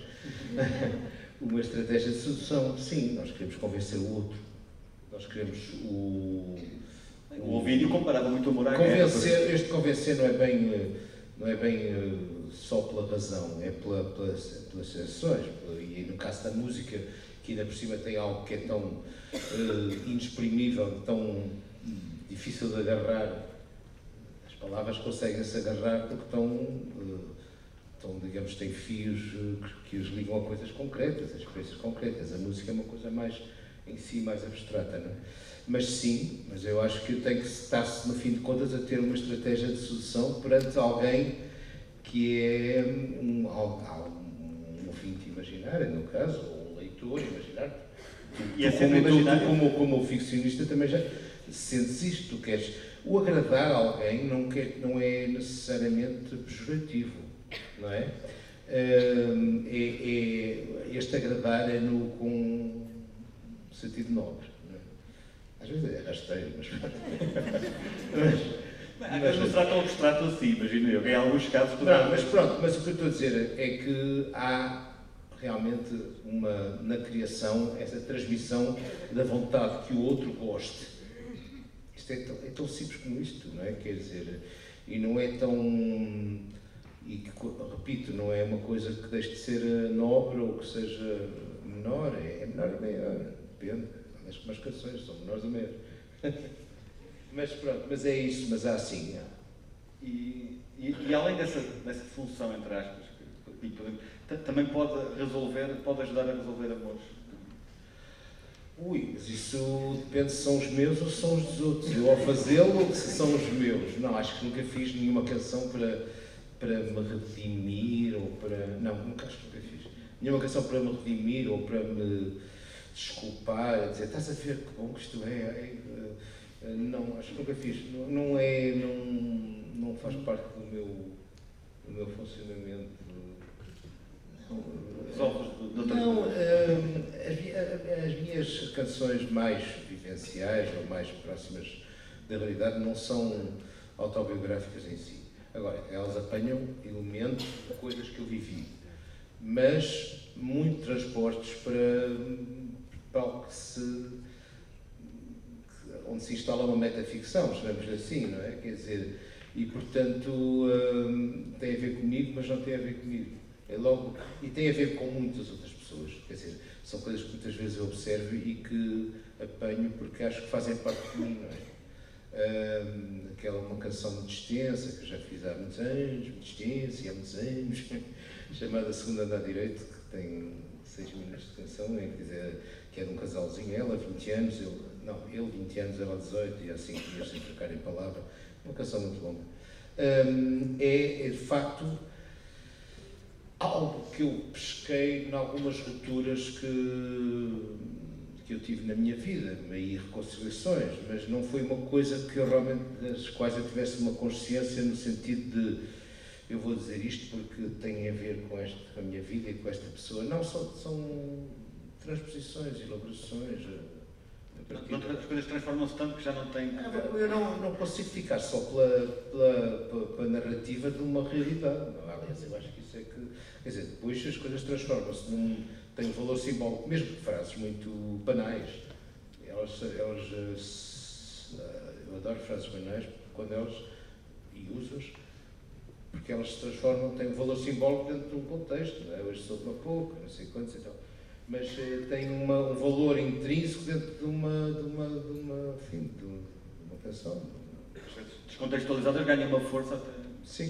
uma estratégia de sedução. Sim, nós queremos convencer o outro. Nós queremos o... O Ovídio comparava muito o amor à convencer, guerra. Este convencer não é bem, não é bem só pela razão, é pela, pelas, pelas sensações. E no caso da música, que ainda por cima tem algo que é tão uh, inexprimível, tão difícil de agarrar. As palavras conseguem-se agarrar porque estão, uh, estão, digamos, têm fios uh, que os ligam a coisas concretas, a experiências concretas. A música é uma coisa mais... em si mais abstrata, não é? Mas sim, mas eu acho que tem que estar-se, no fim de contas, a ter uma estratégia de sedução perante alguém que é um, um, um ouvinte imaginário, no caso, ou um leitor imaginário. E é tu, sempre como, imaginário. tu, como, como ficcionista, também já sentes isto. Tu queres o agradar a alguém, não, quer, não é necessariamente pejorativo, não é? Uh, é, é, este agradar é no, com sentido nobre. Não é? Às vezes é rasteiro, mas... mas Mas não será tão abstrato assim, imagino eu. Em alguns casos... Não, mas pronto, mas o que eu estou a dizer é que há realmente uma, na criação, essa transmissão da vontade que o outro goste. Isto é tão, é tão simples como isto, não é? Quer dizer, e não é tão... E que, repito, não é uma coisa que deixe de ser nobre ou que seja menor, é, é menor ou maior, depende. As umas canções são menores ou maiores. Mas pronto, mas é isso, mas há assim. Há. E, e, e além dessa, dessa função, entre aspas, que, que também pode resolver, pode ajudar a resolver amores? Ui, mas isso depende se são os meus ou se são os dos outros. Eu ao fazê-lo, se são os meus. Não, acho que nunca fiz nenhuma canção para, para me redimir ou para... Não, nunca acho que nunca fiz. Nenhuma canção para me redimir ou para me desculpar, dizer, estás a ver que bom que isto é, é, é não, acho que nunca fiz. Não, não é, não, não faz parte do meu, do meu funcionamento. Não, não as, as minhas canções mais vivenciais ou mais próximas da realidade não são autobiográficas em si. Agora, elas apanham elementos de coisas que eu vivi, mas muito transpostos para, para algo que se, onde se instala uma metaficção, chamamos assim, não é? Quer dizer, e portanto hum, tem a ver comigo, mas não tem a ver comigo. É logo, e tem a ver com muitas outras pessoas, quer dizer, são coisas que muitas vezes eu observo e que apanho porque acho que fazem parte de mim, não é? Um, aquela uma canção muito extensa, que eu já fiz há muitos anos, muito extensa e há muitos anos, chamada Segunda Andar Direito, que tem seis minutos de canção, é, quer dizer, que é de um casalzinho, ela vinte anos, ele, não, ele vinte anos, ela dezoito, e há cinco dias sem trocar em palavra, uma canção muito longa. Um, é, é de facto algo que eu pesquei em algumas rupturas que, que eu tive na minha vida, e reconciliações, mas não foi uma coisa que eu realmente, das quais eu tivesse uma consciência no sentido de eu vou dizer isto porque tem a ver com, este, com a minha vida e com esta pessoa. Não, são, são transposições, elaborações. Não, as coisas transformam-se tanto que já não tem... Eu não, não consigo ficar só pela, pela, pela, pela narrativa de uma realidade. Não, aliás, eu acho que isso é que... Quer dizer, depois as coisas transformam-se num... Tem um valor simbólico, mesmo que frases muito banais. Elas, elas... Eu adoro frases banais, quando elas... E uso-as, porque elas se transformam, têm um valor simbólico dentro de um contexto. Não é? Hoje sou-me a pouco, não sei quantos e tal. Mas eh, tem uma, um valor intrínseco dentro de uma, de uma, de uma, enfim, de uma canção. Descontextualizadas ganham uma força até... Sim.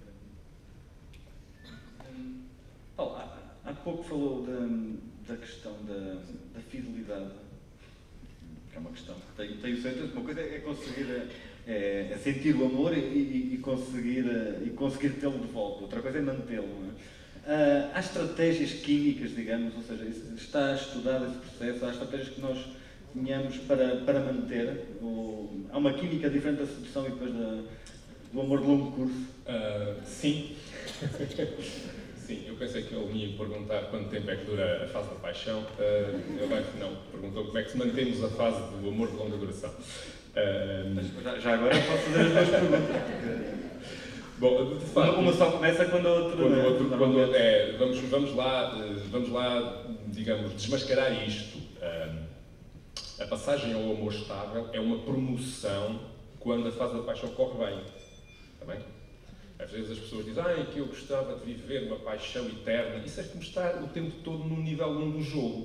Paulo, há, há pouco falou da, da questão da, da fidelidade, que é uma questão que tem, tem o seu... Uma coisa é conseguir, é, é sentir o amor e, e, e conseguir, e conseguir tê-lo de volta, outra coisa é mantê-lo, não é? Uh, há estratégias químicas, digamos, ou seja, está estudado esse processo, há estratégias que nós tenhamos para, para manter, ou, há uma química diferente da sedução e depois da, do amor de longo curso? Uh, sim. Sim, eu pensei que ele me ia perguntar quanto tempo é que dura a fase da paixão, uh, ele vai, não, perguntou como é que mantemos a fase do amor de longa duração. Uh, Mas já, já agora posso fazer as duas perguntas. Bom, de facto, uma só começa quando a outra... Quando, outro, quando, é, vamos, vamos, lá, vamos lá, digamos, desmascarar isto. A passagem ao amor estável é uma promoção quando a fase da paixão corre bem. Está bem? Às vezes as pessoas dizem ah, que eu gostava de viver uma paixão eterna. Isso é como estar o tempo todo no nível um do jogo.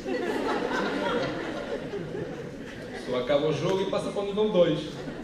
A pessoa acaba o jogo e passa para o nível dois.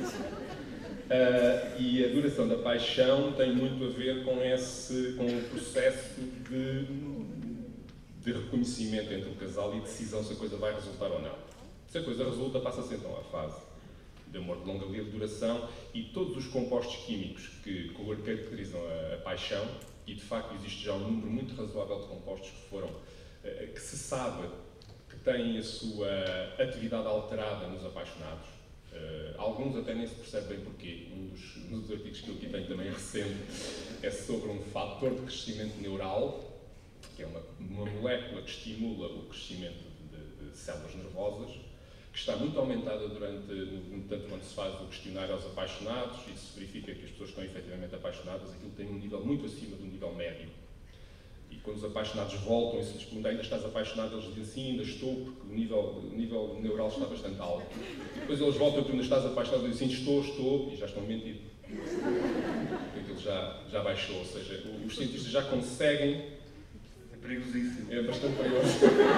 Uh, e a duração da paixão tem muito a ver com esse com o processo de, de reconhecimento entre o casal e decisão se a coisa vai resultar ou não. Se a coisa resulta, passa-se então à fase de amor de longa duração e todos os compostos químicos que caracterizam a, a paixão, e de facto existe já um número muito razoável de compostos que foram, uh, que se sabe que têm a sua atividade alterada nos apaixonados. Uh, alguns até nem se percebem bem porquê. Um dos, um dos artigos que eu aqui tenho também recente é sobre um fator de crescimento neural, que é uma, uma molécula que estimula o crescimento de, de células nervosas, que está muito aumentada durante, no tanto quando se faz o questionário aos apaixonados e se verifica que as pessoas estão efetivamente apaixonadas, aquilo tem um nível muito acima do nível médio. E quando os apaixonados voltam e se lhes perguntam ainda estás apaixonado, eles dizem sim, ainda estou, porque o nível, o nível neural está bastante alto. E depois eles voltam e perguntam, estás apaixonado, e dizem sim, estou, estou, e já estão a mentir. Porque aquilo já, já baixou, ou seja, os cientistas já conseguem... É perigosíssimo. É bastante perigoso.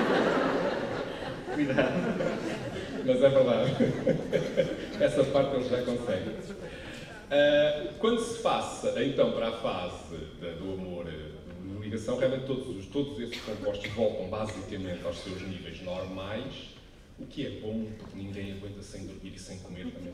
Cuidado. Mas é verdade. Essa parte eles já conseguem. Uh, quando se passa, então, para a fase de, do amor, de ligação, realmente todos, os, todos esses compostos voltam basicamente aos seus níveis normais, o que é bom, porque ninguém aguenta sem dormir e sem comer também.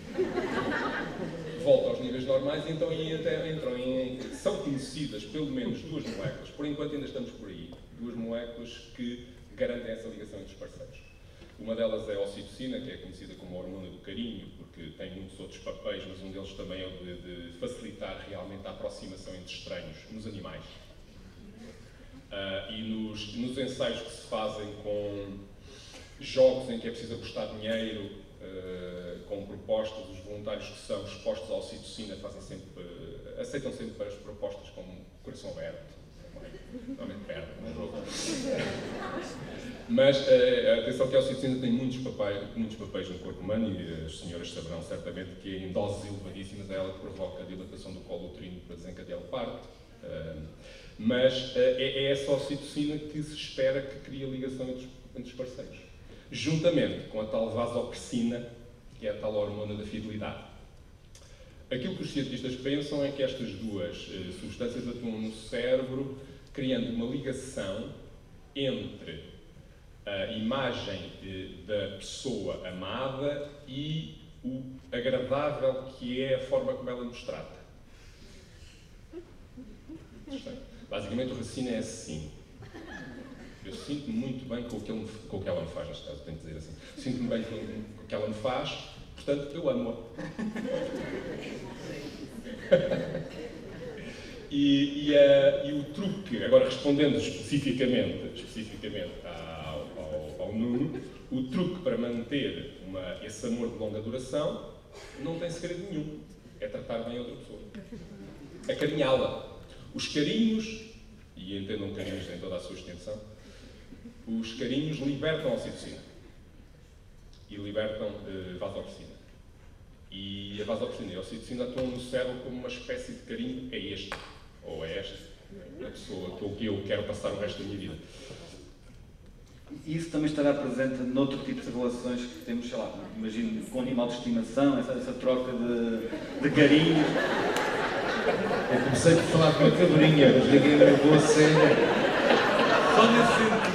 Volta aos níveis normais e então aí até entram em... São conhecidas pelo menos duas moléculas, por enquanto ainda estamos por aí, duas moléculas que garantem essa ligação entre os parceiros. Uma delas é a ocitocina, que é conhecida como a hormona do carinho, porque tem muitos outros papéis, mas um deles também é o de, de facilitar realmente a aproximação entre estranhos nos animais. Uh, e nos, nos ensaios que se fazem com jogos em que é preciso apostar dinheiro, uh, com propostas, os voluntários que são expostos à ocitocina fazem sempre, uh, aceitam sempre as propostas com o coração aberto. Normalmente perde no jogo. Mas uh, atenção que a ocitocina tem muitos papéis, muitos papéis no corpo humano e as senhoras saberão certamente que em doses elevadíssimas é ela que provoca a dilatação do colo uterino para desencadear o parto. Uh, mas uh, é, é essa ocitocina que se espera que crie a ligação entre os, entre os parceiros. Juntamente com a tal vasopressina, que é a tal hormona da fidelidade. Aquilo que os cientistas pensam é que estas duas uh, substâncias atuam no cérebro, criando uma ligação entre a imagem de, da pessoa amada e o agradável que é a forma como ela nos trata. Basicamente o raciocínio é assim. Eu sinto-me muito bem com o, que ele, com o que ela me faz, neste caso, tenho que dizer assim. Sinto-me bem com, com o que ela me faz, portanto, eu amo-a. E, e, uh, e o truque, agora respondendo especificamente, especificamente ao, ao, ao Nuno, o truque para manter uma, esse amor de longa duração não tem segredo nenhum. É tratar bem a outra pessoa. Acarinhá-la. Os carinhos, e entendam carinhos em toda a sua extensão, os carinhos libertam a ocitocina e libertam uh, vasopressina. E a vasopressina e a ocitocina atuam no cérebro como uma espécie de carinho, é este, ou é esta, a pessoa com que eu quero passar o resto da minha vida. E isso também estará presente noutro tipo de relações que temos, sei lá, imagino, com animal de estimação, essa, essa troca de, de carinhos. Eu comecei por falar com a cabrinha, mas ninguém me levou a sério. Só nesse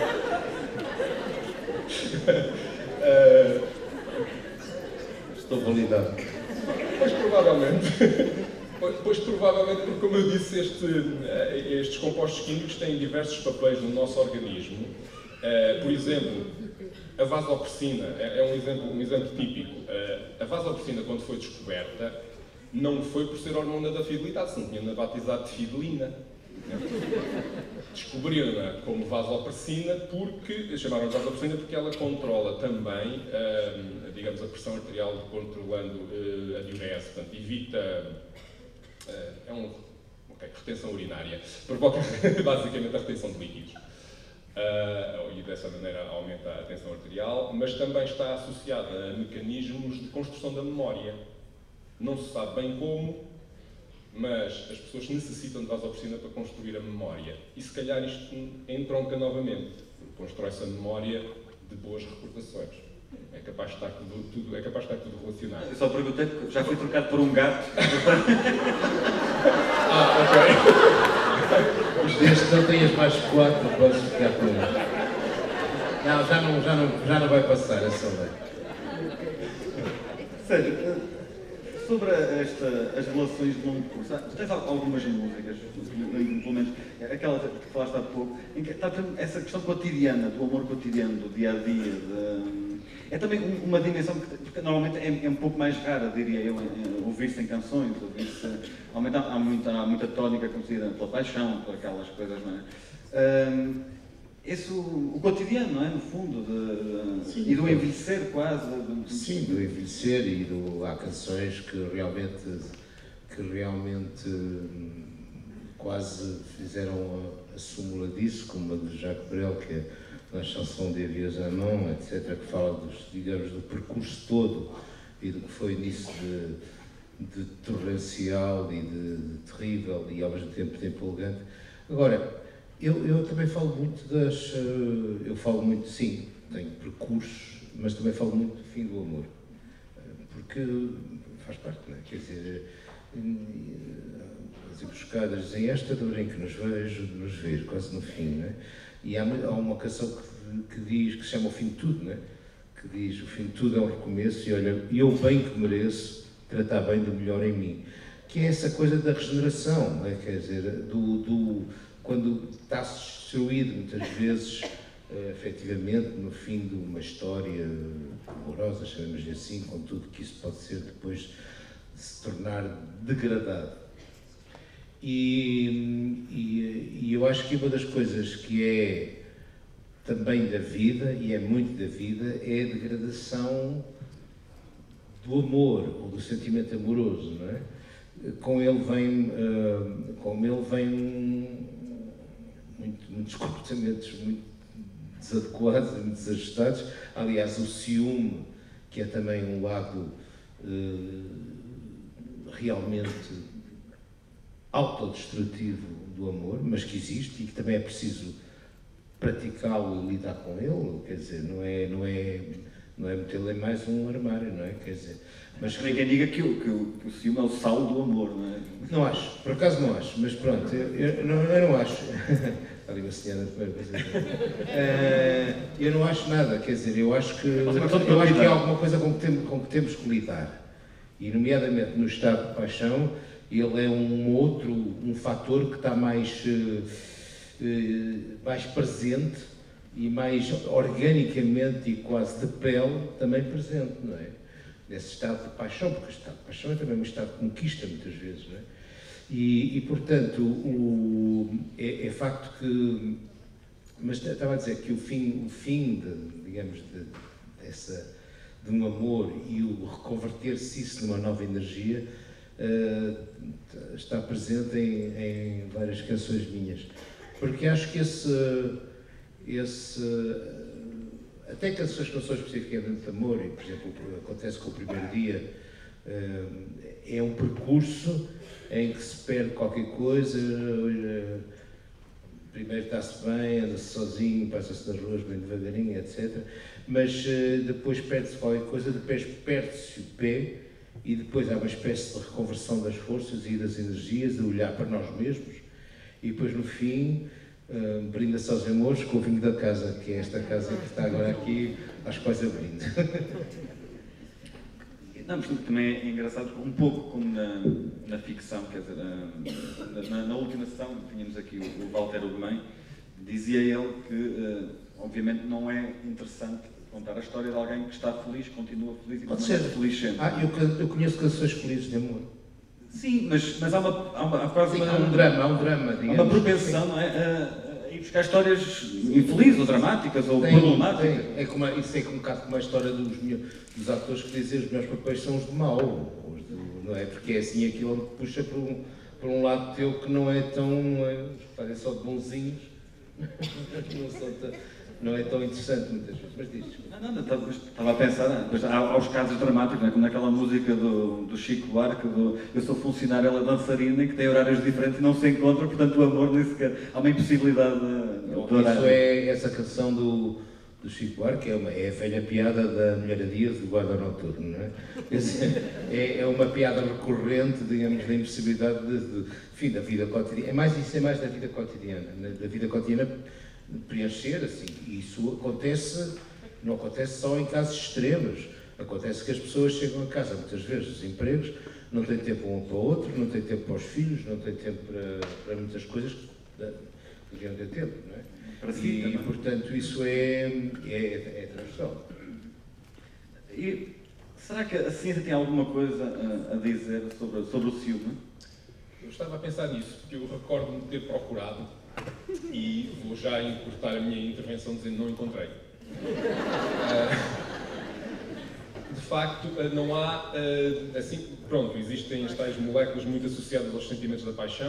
sentido. uh, Estou validado. Pois provavelmente, pois, pois provavelmente, porque como eu disse, este, estes compostos químicos têm diversos papéis no nosso organismo. Uh, por exemplo, a vasopressina é, é um, exemplo, um exemplo típico. Uh, a vasopressina, quando foi descoberta, não foi por ser hormona da fidelidade, se não tinha batizado de fidelina. Descobriram-na como vasopressina porque, chamaram-a vasopressina porque ela controla também, uh, digamos, a pressão arterial, controlando uh, a diurese, portanto, evita, uh, é um, okay, retenção urinária, provoca basicamente a retenção de líquidos. Uh, e dessa maneira aumenta a tensão arterial, mas também está associada a mecanismos de construção da memória. Não se sabe bem como, mas as pessoas necessitam de vasopressina para construir a memória. E se calhar isto entronca novamente, porque constrói-se a memória de boas recordações. É capaz de estar tudo, tudo, é capaz de estar tudo relacionado. Eu só perguntei porque já fui trocado por um gato. Ah, ok. Os destes não têm as mais quatro, podes ficar com ele. Não, já não, já, não, já não vai passar essa lei. Sério, sobre esta, as relações de longo curso, tu tens algumas músicas, pelo menos aquela que falaste há pouco, em que está essa questão cotidiana, do amor cotidiano, do dia-a-dia, de, É também uma dimensão que, porque normalmente é, é um pouco mais rara, diria eu, ouvir-se em canções, ouvir-se... Normalmente há, há, muita, há muita tónica conduzida pela paixão, por aquelas coisas, não é? Um, esse, o, o cotidiano, não é? No fundo, de, de, e do envelhecer quase. De, de... Sim, do envelhecer e do, há canções que realmente, que realmente quase fizeram a, a súmula disso, como a de Jacques Brel, que é na chanson des vieux amants, etcétera, que fala dos, digamos, do percurso todo e do que foi nisso de, de torrencial e de, de terrível e ao mesmo tempo de empolgante. Agora, eu, eu também falo muito das... Eu falo muito, sim, tenho percursos, mas também falo muito do fim do amor. Porque faz parte, não é? Quer dizer, as emboscadas dizem esta dor em que nos vejo, de nos ver, quase no fim, não é? E há, há uma canção que, que diz, que se chama O Fim de Tudo, não é? Que diz, o fim de tudo é um recomeço e olha, eu bem que mereço tratar bem do melhor em mim. Que é essa coisa da regeneração, não é? Quer dizer, do, do, quando está-se destruído muitas vezes, uh, efetivamente, no fim de uma história amorosa, chamemos-lhe assim, com tudo que isso pode ser depois de se tornar degradado. E, e, e eu acho que uma das coisas que é também da vida, e é muito da vida, é a degradação do amor, ou do sentimento amoroso, não é? Com ele vem, uh, com ele vem muito, muitos comportamentos muito desadequados, muito desajustados. Aliás, o ciúme, que é também um lado uh, realmente autodestrutivo do amor, mas que existe e que também é preciso praticá-lo e lidar com ele, quer dizer, não é, não é, não é metê-lo em mais um armário, não é? Quer dizer, mas ninguém diga que o, que, o, que o ciúme é o sal do amor, não é? Não acho, por acaso não acho, mas pronto, eu, eu, não, eu não acho. Ali uma senhora de primeira coisa. Uh, eu não acho nada, quer dizer, eu acho que, eu acho que é alguma coisa com que, temos, com que temos que lidar. E, nomeadamente, no estado de paixão, ele é um outro, um fator que está mais, uh, uh, mais presente e mais organicamente e quase de pele também presente, não é? Nesse estado de paixão, porque o estado de paixão é também um estado de conquista, muitas vezes, não é? E, e portanto, o, é, é facto que... Mas estava a dizer que o fim, o fim de, digamos, de, dessa, de um amor e o reconverter-se isso numa nova energia uh, está presente em, em várias canções minhas. Porque acho que esse... esse até canções que não são especificamente de amor, e, por exemplo, acontece com o primeiro dia, uh, é um percurso em que se perde qualquer coisa, primeiro está-se bem, anda-se sozinho, passa-se nas ruas bem devagarinho, etcétera. Mas uh, depois perde-se qualquer coisa, depois perde-se o pé e depois há uma espécie de reconversão das forças e das energias, de olhar para nós mesmos e depois no fim uh, brinda-se aos amores com o vinho da casa, que é esta casa que está agora aqui, às quais eu brindo. Não, mas também é engraçado, um pouco como na, na ficção, quer dizer, na, na, na última sessão, tínhamos aqui o, o Walter Ugumem, dizia ele que, uh, obviamente, não é interessante contar a história de alguém que está feliz, continua feliz e continua feliz sempre. Ah, eu, eu conheço canções felizes de amor. Sim, mas, mas há, uma, há, uma, há quase Sim, uma... há um drama, há um drama, digamos. Há uma propensão, não é? A, a ir buscar histórias infelizes, ou dramáticas, ou tem, problemáticas. Tem. É como, isso é como um bocado como a história dos, dos atores que dizem os melhores papéis são os de mau, os de, não é? Porque é assim aquilo onde puxa por um, por um lado teu que não é tão... Não é, os que fazem só de bonzinhos, não, são tão, não é tão interessante muitas vezes, mas diz. Não, não, estava, estava a pensar, mas há, há os casos dramáticos, não é? Como naquela música do, do Chico Buarque, do Eu sou funcionário, ela é dançarina, e que tem horários diferentes e não se encontram, portanto o amor nem sequer, há uma impossibilidade de, de horário. Isso é essa canção do, do Chico Buarque, é, uma, é a velha piada da mulher a dias do guarda noturno, não é? É, é uma piada recorrente, digamos, da impossibilidade de, de, enfim, da vida cotidiana. É mais, isso é mais da vida cotidiana, da vida cotidiana preencher, assim, e isso acontece, não acontece só em casos extremos, acontece que as pessoas chegam a casa, muitas vezes, dos empregos, não têm tempo um para o outro, não têm tempo para os filhos, não têm tempo para, para muitas coisas que deviam ter tempo, não é? Para si, e, também. portanto, isso é, é, é transversal. E será que a ciência tem alguma coisa a, a dizer sobre, sobre o ciúme? Eu estava a pensar nisso, porque eu recordo-me de ter procurado e vou já encurtar a minha intervenção dizendo não encontrei. Uh, de facto, não há, uh, assim, pronto, existem as tais moléculas muito associadas aos sentimentos da paixão,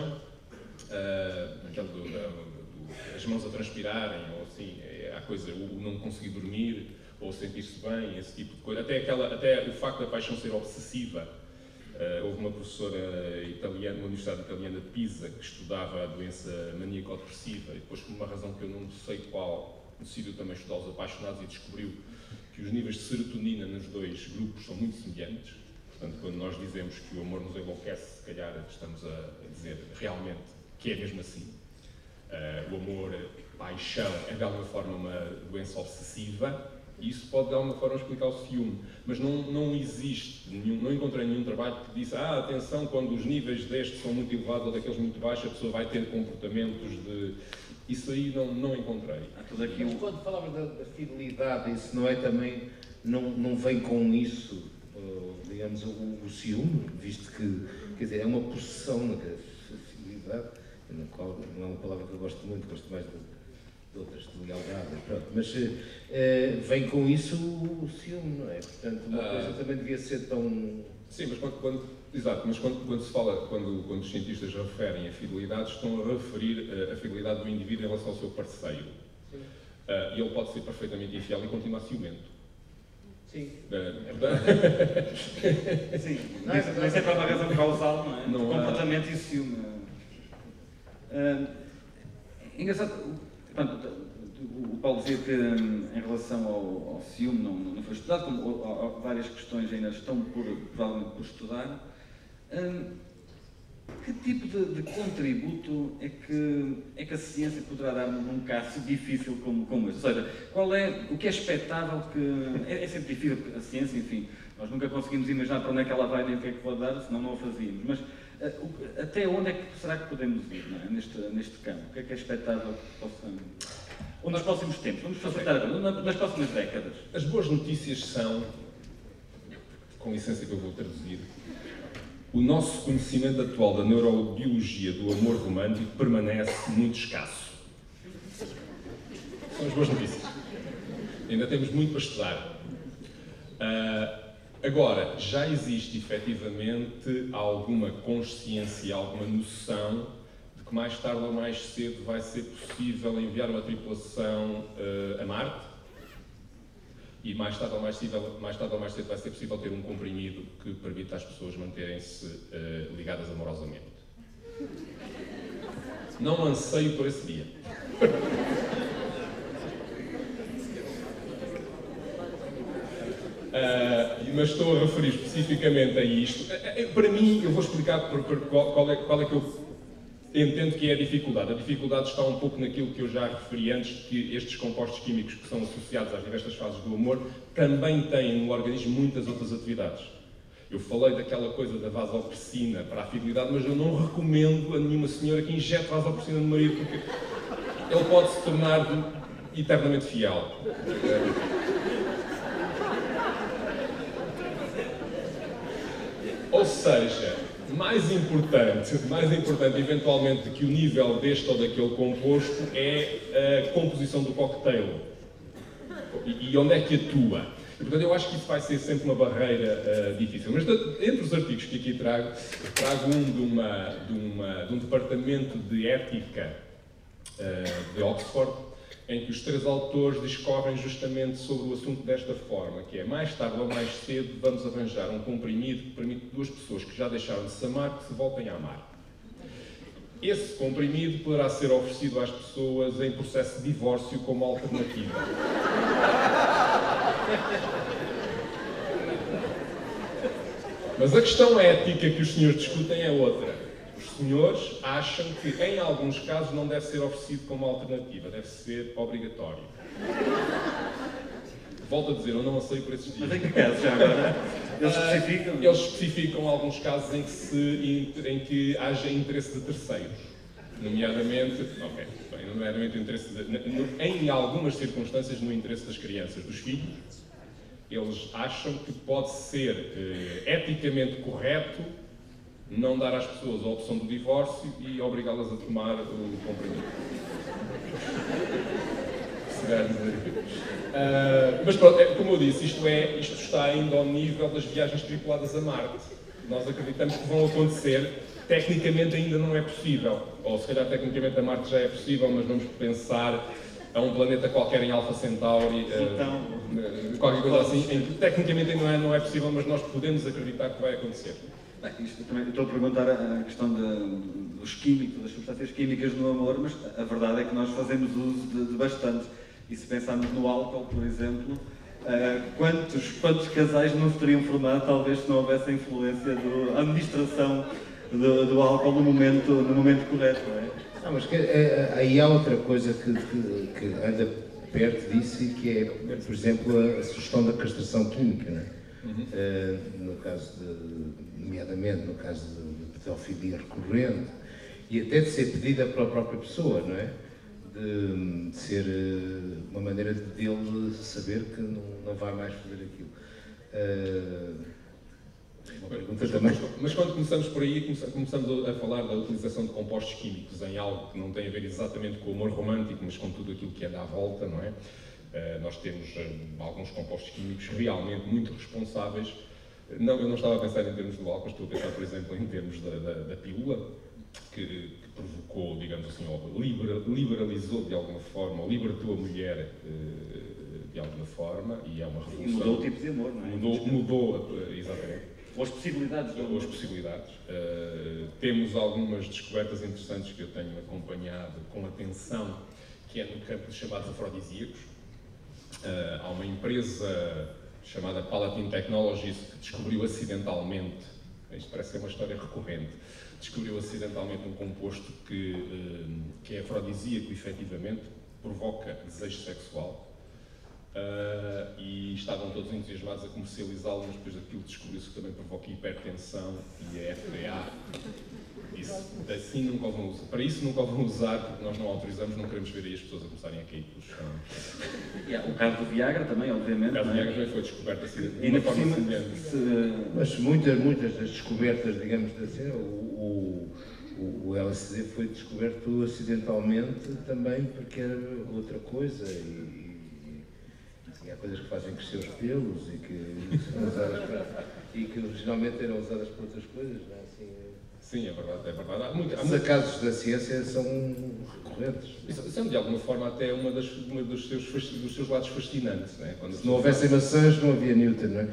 uh, aquele do, do, do, as mãos a transpirarem, ou assim, é a coisa, o não conseguir dormir, ou sentir-se bem, esse tipo de coisa. Até, aquela, até o facto da paixão ser obsessiva. Uh, houve uma professora italiana, uma universidade italiana de Pisa, que estudava a doença maníaco-depressiva, e depois, por uma razão que eu não sei qual, decidiu também estudar os apaixonados e descobriu que os níveis de serotonina nos dois grupos são muito semelhantes. Portanto, quando nós dizemos que o amor nos enlouquece, se calhar estamos a dizer realmente que é mesmo assim. Uh, o amor, paixão, é de alguma forma uma doença obsessiva, e isso pode de alguma forma explicar o ciúme. Mas não, não existe, nenhum, não encontrei nenhum trabalho que disse ah, atenção, quando os níveis destes são muito elevados ou daqueles muito baixos, a pessoa vai ter comportamentos de... Isso aí não, não encontrei. Aqui Mas quando falava da, da fidelidade, isso não é também, não, não vem com isso, uh, digamos, o, o ciúme, visto que, quer dizer, é uma possessão, a fidelidade, não, não é uma palavra que eu gosto muito, gosto mais de, de outras, de lealdade, pronto, mas uh, vem com isso o ciúme, não é? Portanto, uma uh, coisa também devia ser tão... Sim, mas quando... quando... Exato, mas quando, quando se fala, quando, quando os cientistas referem a fidelidade, estão a referir uh, a fidelidade do indivíduo em relação ao seu parceiro. Sim. Uh, e ele pode ser perfeitamente infiel e continuar ciumento. Sim. Uh, é verdade. Sim, não é, não é sempre uma razão causal, não é? Não, comportamento uh... e ciúme. Uh, engraçado, pronto, o Paulo dizia que em relação ao, ao ciúme não, não foi estudado, como há, há várias questões ainda estão por, provavelmente por estudar. Hum, que tipo de, de contributo é que, é que a ciência poderá dar num caso difícil como, como este? Ou seja, qual é, o que é expectável que... É, é sempre difícil, porque a ciência, enfim, nós nunca conseguimos imaginar para onde é que ela vai nem o que é que pode dar, senão não a fazíamos. Mas uh, o, até onde é que será que podemos ir, não é? neste, neste campo? O que é que é expectável que possamos... Ou nos próximos tempos, vamos facilitar agora, nas próximas décadas. As boas notícias são, com licença que eu vou traduzir, o nosso conhecimento atual da neurobiologia do amor romântico permanece muito escasso. São as boas notícias. Ainda temos muito para estudar. Uh, agora, já existe efetivamente alguma consciência, alguma noção de que mais tarde ou mais cedo vai ser possível enviar uma tripulação uh, a Marte, e mais tarde, ou mais, cedo, mais tarde ou mais cedo vai ser possível ter um comprimido que permita às pessoas manterem-se uh, ligadas amorosamente. Não anseio por esse dia. Uh, mas estou a referir especificamente a isto. Uh, para mim, eu vou explicar por, por, qual, qual, é, qual é que eu entendo que é a dificuldade. A dificuldade está um pouco naquilo que eu já referi antes, que estes compostos químicos que são associados às diversas fases do amor também têm no organismo muitas outras atividades. Eu falei daquela coisa da vasopressina para a fidelidade, mas eu não recomendo a nenhuma senhora que injete vasopressina no marido, porque ele pode se tornar eternamente fiel. Ou seja, mais importante, mais importante eventualmente que o nível deste ou daquele composto é a composição do cocktail. E, e onde é que atua. E, portanto, eu acho que isso vai ser sempre uma barreira uh, difícil. Mas entre os artigos que aqui trago, trago um de, uma, de, uma, de um departamento de ética uh, de Oxford, em que os três autores discorrem justamente sobre o assunto desta forma, que é, mais tarde ou mais cedo, vamos arranjar um comprimido que permite duas pessoas que já deixaram de se amar que se voltem a amar. Esse comprimido poderá ser oferecido às pessoas em processo de divórcio como alternativa. Mas a questão ética que os senhores discutem é outra. Os senhores acham que, em alguns casos, não deve ser oferecido como alternativa, deve ser obrigatório. Volto a dizer, eu não aceito por esses dias. Mas em que casos, já agora? Eles especificam? Uh, eles especificam alguns casos em que, se, em que haja interesse de terceiros. Nomeadamente, ok, bem, nomeadamente o interesse de, em algumas circunstâncias, no interesse das crianças, dos filhos, Eles acham que pode ser eh, eticamente correto não dar às pessoas a opção do divórcio e obrigá-las a tomar o comprimido. Uh, mas pronto, como eu disse, isto, é, isto está ainda ao nível das viagens tripuladas a Marte. Nós acreditamos que vão acontecer, tecnicamente ainda não é possível. Ou se calhar tecnicamente a Marte já é possível, mas vamos pensar a um planeta qualquer em Alpha Centauri, então, uh, qualquer coisa assim, em que tecnicamente ainda não é, não é possível, mas nós podemos acreditar que vai acontecer. Bem, isto também, estou a perguntar a questão de, dos químicos, das substâncias químicas no amor, mas a verdade é que nós fazemos uso de, de bastantes. E se pensarmos no álcool, por exemplo, uh, quantos, quantos casais não se teriam formado, talvez, se não houvesse a influência da administração do, do álcool no momento, no momento correto, não é? Não, mas que, é, aí há outra coisa que, que, que anda perto disso e que é, por exemplo, a sugestão da castração química, não é? Uhum. Uh, no caso de, nomeadamente no caso de pedofilia recorrente, e até de ser pedida pela própria pessoa, não é? De, de ser uh, uma maneira de dele saber que não, não vai mais fazer aquilo. Uh, uma pergunta mas, também. Mas, mas quando começamos por aí, começamos a falar da utilização de compostos químicos em algo que não tem a ver exatamente com o amor romântico, mas com tudo aquilo que anda à volta, não é? Uh, nós temos uh, alguns compostos químicos realmente muito responsáveis. Não, eu não estava a pensar em termos do álcool, estou a pensar, por exemplo, em termos da, da, da pílula, que, que provocou, digamos assim, ou libera, liberalizou de alguma forma, ou libertou a mulher uh, de alguma forma, e é uma revolução. E mudou o tipo de amor, não é? Mudou, mudou exatamente. Ou as possibilidades. Ou as possibilidades. Uh, temos algumas descobertas interessantes que eu tenho acompanhado com atenção, que é no campo dos chamados afrodisíacos. Uh, há uma empresa chamada Palatine Technologies que descobriu acidentalmente, isto parece ser uma história recorrente, descobriu acidentalmente um composto que, uh, que é afrodisíaco, efetivamente, provoca desejo sexual. Uh, e estavam todos entusiasmados a comercializá-lo, mas depois daquilo descobriu-se que também provoca hipertensão e a F D A. Isso, assim nunca o vão usar. Para isso nunca o vão usar, porque nós não autorizamos, não queremos ver aí as pessoas a começarem a cair pelo chão. Yeah, o caso do Viagra também, obviamente. O caso do Viagra é? também foi descoberto assim, de e uma forma semelhante. Mas muitas, muitas das descobertas, digamos assim, o, o, o L S D foi descoberto acidentalmente também porque era outra coisa. E, E há coisas que fazem crescer os pelos e que são usadas para, e que originalmente eram usadas para outras coisas, não é? Assim, sim, é verdade, é verdade. Há muito, há os muito... acasos da ciência são recorrentes. São, de alguma forma, até uma, das, uma dos, seus, dos seus lados fascinantes, não é? Quando se não houvessem maçãs, não havia Newton, não é?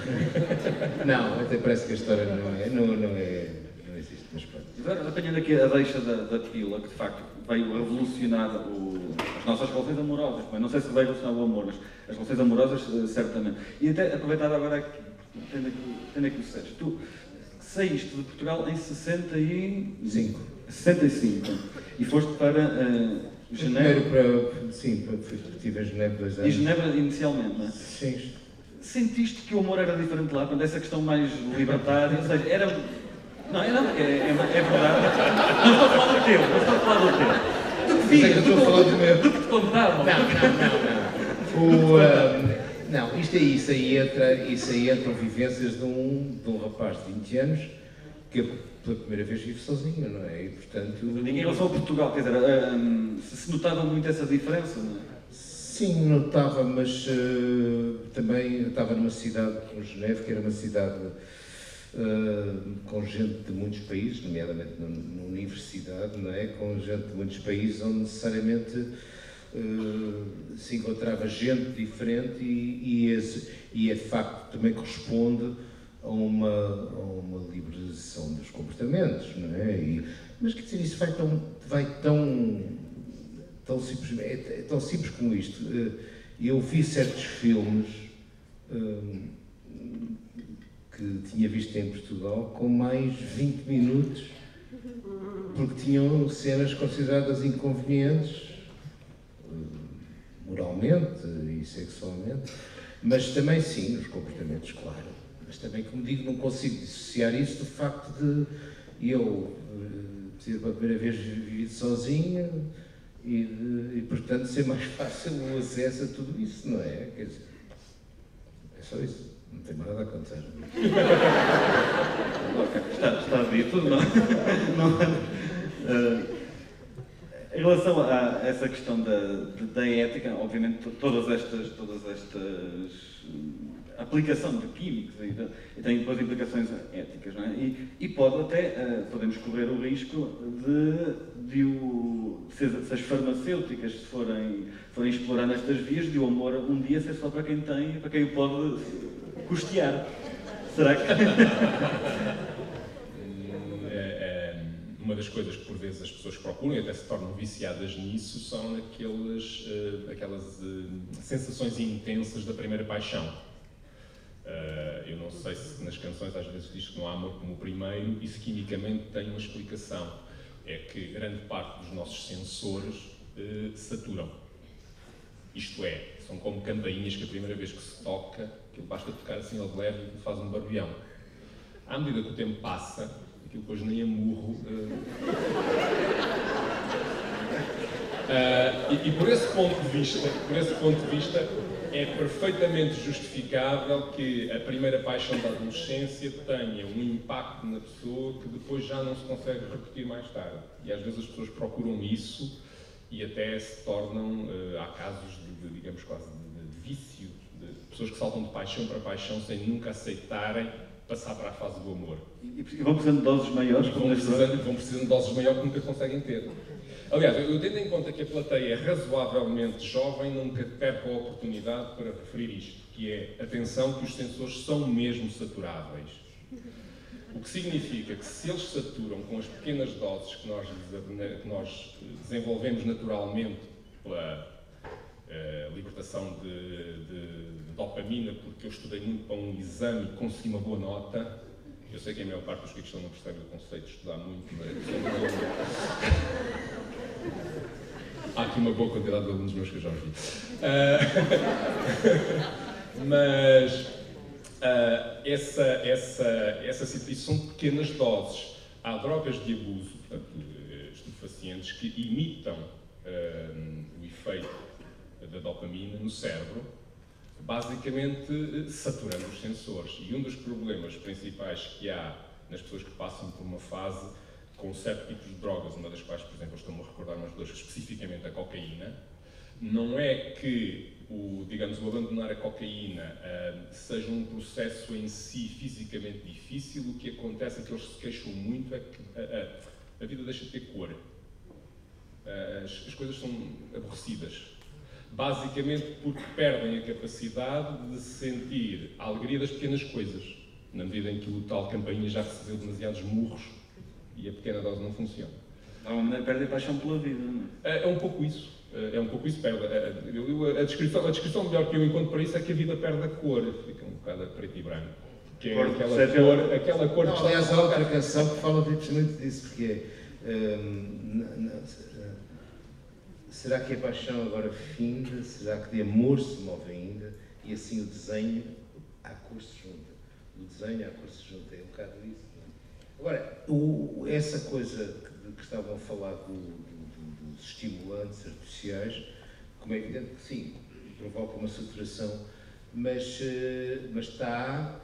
Não, até parece que a história não é, não, não é, não existe, mas pronto. Agora, apanhando aqui a deixa da, da pílula, que de facto veio revolucionar o, as nossas relações amorosas, bem, não sei se veio revolucionar o amor, mas as relações amorosas, certamente. E até aproveitar agora, tendo aqui, tendo aqui o Sérgio, tu saíste de Portugal em sessenta e cinco. sessenta e cinco. E foste para uh, Genebra. Primeiro para, sim, para, estive em Genebra dois anos. Em Genebra inicialmente, não é? Sim. Sentiste que o amor era diferente lá, quando essa questão mais libertária, ou seja, era... Não, é, não, é, é, é verdade. Não estou a falar do teu, não estou a falar do teu. Do que vi, do, do, do que te contavam. Não, não, não, não. O, uh, não, isto aí, isso aí entra, isso aí entram vivências de um, de um rapaz de vinte anos que pela primeira vez vive sozinho, não é? E portanto... Em relação a Portugal, quer dizer, uh, se notava muito essa diferença, não é? Sim, notava, mas uh, também estava numa cidade como Genebra, que era uma cidade uh, com gente de muitos países, nomeadamente na universidade, não é? Com gente de muitos países onde necessariamente uh, se encontrava gente diferente e, e, esse, e é de facto também corresponde a uma, a uma liberalização dos comportamentos, não é? E, mas quer dizer, isso vai tão... Vai tão Tão simples, é tão simples como isto. Eu vi certos filmes um, que tinha visto em Portugal com mais vinte minutos, porque tinham cenas consideradas inconvenientes, moralmente e sexualmente, mas também sim, nos comportamentos, claro. Mas também, como digo, não consigo dissociar isso do facto de eu, pela primeira vez, viver sozinho, E, de, e, portanto, ser mais fácil o acesso a tudo isso, não é? Quer dizer, só isso. Não tem mais nada a contar. Ok, está, está dito, não, não uh, em relação a essa questão da, da ética, obviamente todas estas, todas estas a aplicação de químicos e tem depois implicações éticas, não é? E, e pode até, uh, podemos correr o risco de, de o, se, se as farmacêuticas forem, forem explorar nestas vias, de o amor um dia ser só para quem tem, para quem o pode custear. Será que... Uma das coisas que por vezes as pessoas procuram e até se tornam viciadas nisso são aqueles, uh, aquelas uh, sensações intensas da primeira paixão. Uh, eu não sei se nas canções às vezes diz que não há amor como o primeiro, isso quimicamente tem uma explicação. É que grande parte dos nossos sensores uh, saturam. Isto é, são como campainhas que a primeira vez que se toca, aquilo basta tocar assim ao de leve e faz um barulhão. À medida que o tempo passa, aquilo depois nem amurro. Uh... uh, e, e por esse ponto de vista, por esse ponto de vista, é perfeitamente justificável que a primeira paixão da adolescência tenha um impacto na pessoa que depois já não se consegue repetir mais tarde. E às vezes as pessoas procuram isso e até se tornam, uh, há casos de, de digamos, quase de, de vício, de pessoas que saltam de paixão para paixão sem nunca aceitarem passar para a fase do amor. E, e vão precisando de doses maiores? Vão precisando, vão precisando de doses maiores que nunca conseguem ter. Aliás, eu tendo em conta que a plateia é razoavelmente jovem, nunca perco a oportunidade para referir isto, que é, atenção, que os sensores são mesmo saturáveis. O que significa que se eles saturam com as pequenas doses que nós, que nós desenvolvemos naturalmente pela uh, libertação de, de dopamina, porque eu estudei muito para um exame e consegui uma boa nota. Eu sei que a maior parte dos que estão não percebe o conceito de estudar muito, mas há aqui uma boa quantidade de alunos meus que eu já ouvi. Uh... mas uh, essa, essa, essa situação são pequenas doses. Há drogas de abuso, portanto, estupefacientes, que imitam uh, o efeito da dopamina no cérebro, basicamente saturando os sensores. E um dos problemas principais que há nas pessoas que passam por uma fase com certos tipos de drogas, uma das quais, por exemplo, eu estou-me a recordar umas duas, especificamente a cocaína, não é que o, digamos, o abandonar a cocaína uh, seja um processo em si fisicamente difícil. O que acontece é que eles se queixam muito é que uh, uh, a vida deixa de ter cor. Uh, as, as coisas são aborrecidas. Basicamente porque perdem a capacidade de sentir a alegria das pequenas coisas, na medida em que o tal campainha já recebeu demasiados murros e a pequena dose não funciona. Não, perde a paixão pela vida, não é? É um pouco isso. É um pouco isso, perde. A, a, descrição, a descrição melhor que eu encontro para isso é que a vida perde a cor, fica um bocado a preto e branco. Que é aquela cor, aquela cor não, que aliás, há outra canção que fala precisamente disso, porque é... Hum, na, na, será que a paixão agora finda? Será que de amor se move ainda? E assim o desenho, à cor se junta. O desenho, à cor se junta. É um bocado isso, não é? Agora, o, essa coisa que, que estavam a falar do, do, dos estimulantes artificiais, como é evidente que sim, provoca uma saturação, mas, mas está...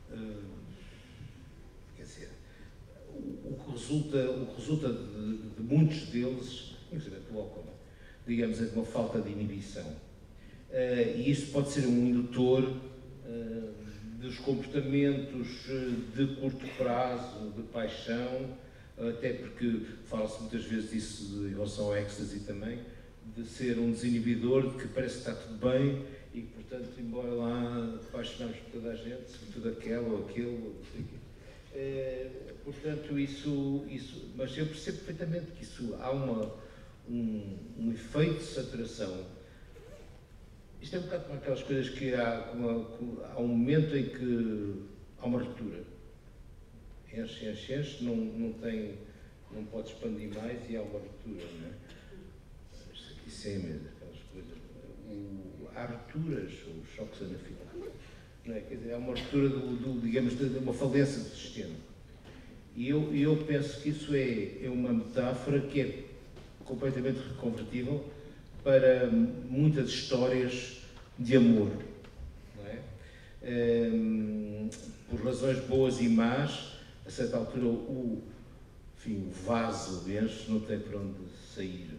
Quer dizer, o, o que resulta, o que resulta de, de muitos deles, inclusive do álcool, digamos, é de uma falta de inibição. Uh, e isso pode ser um indutor uh, dos comportamentos de curto prazo, de paixão, até porque fala-se muitas vezes disso em relação ao ecstasy também, de ser um desinibidor, de que parece que está tudo bem e que, portanto, embora lá apaixonamos por toda a gente, sobretudo aquela ou aquele, ou não sei o quê. Uh, portanto, isso, isso... Mas eu percebo perfeitamente que isso há uma... Um, um efeito de saturação. Isto é um bocado como aquelas coisas que há, uma, há um momento em que há uma ruptura. Enche, enche, enche, não, não, tem, não pode expandir mais e há uma ruptura, não é? Isso é mesmo, aquelas coisas. O, há rupturas, ou choques anafiláticos, não é? Quer dizer, há uma ruptura, do, do, digamos, de uma falência do sistema. E eu, eu penso que isso é, é uma metáfora que é completamente reconvertível para muitas histórias de amor, não é? um, por razões boas e más, a certa altura o, enfim, o vaso enche, não tem para onde sair.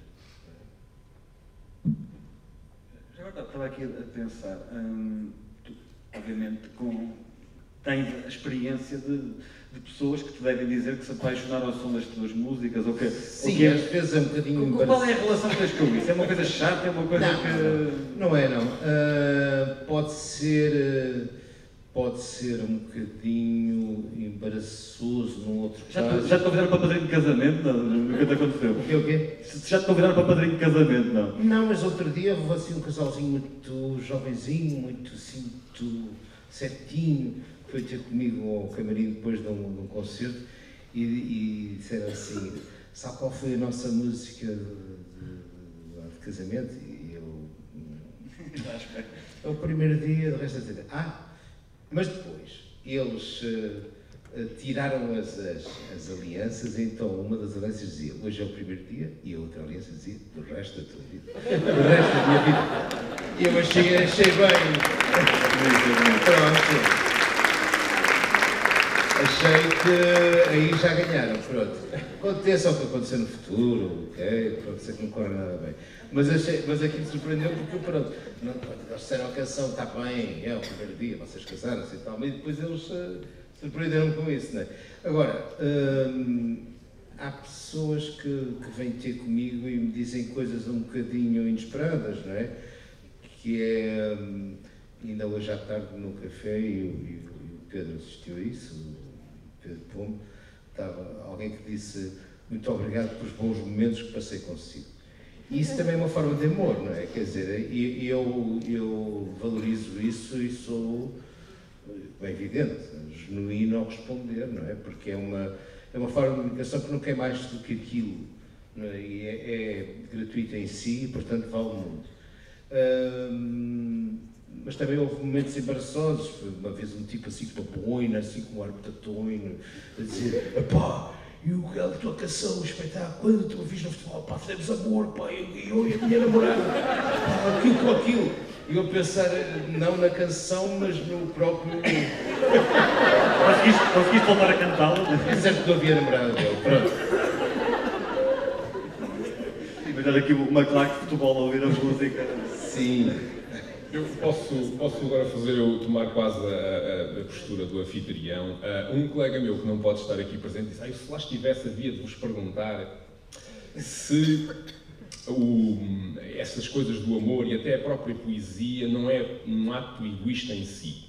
Já agora estava aqui a pensar, hum, tu, obviamente com, tens a experiência de, de pessoas que te devem dizer que se apaixonaram ao som das tuas músicas, ou que... Sim, ou que, às vezes é um bocadinho... Qual é a relação que tens com isso? É uma coisa chata? É uma coisa não, que... Não é, não. Uh, pode ser... Pode ser um bocadinho embaraçoso num outro já caso. Te, já te convidaram para padrinho de casamento? Não, nunca te aconteceu. O quê, o quê? Já te convidaram para padrinho de casamento, não? Não, mas outro dia houve assim um casalzinho muito jovenzinho, muito assim, muito certinho, que foi ter comigo ao camarim depois de um, de um concerto e, e disseram assim, sabe qual foi a nossa música de, de, de casamento? E eu... É o primeiro dia, do resto da vida. Ah! Mas depois, eles uh, uh, tiraram as, as, as alianças, então uma das alianças dizia, hoje é o primeiro dia, e a outra aliança dizia, do resto da tua vida. Do resto da minha vida. E eu achei, achei bem. Pronto. Achei que aí já ganharam, pronto. Aconteça o que acontecer no futuro, ok? Pronto, sei que não corre nada bem. Mas, achei, mas aqui me surpreendeu porque, pronto, não, eles disseram a canção, está bem, é o primeiro dia, vocês casaram-se e tal, mas depois eles uh, surpreenderam-me com isso, não é? Agora, hum, há pessoas que, que vêm ter comigo e me dizem coisas um bocadinho inesperadas, não é? Que é, hum, ainda hoje à tarde no café, e, e, e o Pedro assistiu a isso, o Pedro Pombo, estava alguém que disse muito obrigado pelos bons momentos que passei consigo. E isso também é uma forma de amor, não é? Quer dizer, eu, eu valorizo isso e sou, é evidente, genuíno ao responder, não é? Porque é uma, é uma forma de comunicação que não quer mais do que aquilo, não é? E é, é gratuita em si e, portanto, vale muito. Hum, mas também houve momentos embaraçosos, uma vez um tipo assim com uma boina, assim com um ar batatonho, a dizer, epá, e o a tua canção, o espetáculo, quando tu ouviste no futebol, pá, fizemos amor, pá, eu, eu e a minha namorada, pá, aquilo com aquilo. E eu pensar, não na canção, mas no próprio... Conseguiste, conseguiste voltar a cantá-la? É certo que não havia namorada dele, pronto. Imaginar aqui uma claque de futebol a ouvir a música. Sim. Eu posso, posso agora fazer, eu tomar quase a, a, a postura do anfitrião. Uh, um colega meu que não pode estar aqui presente disse, ah, se lá estivesse havia de vos perguntar se o, essas coisas do amor e até a própria poesia não é um ato egoísta em si.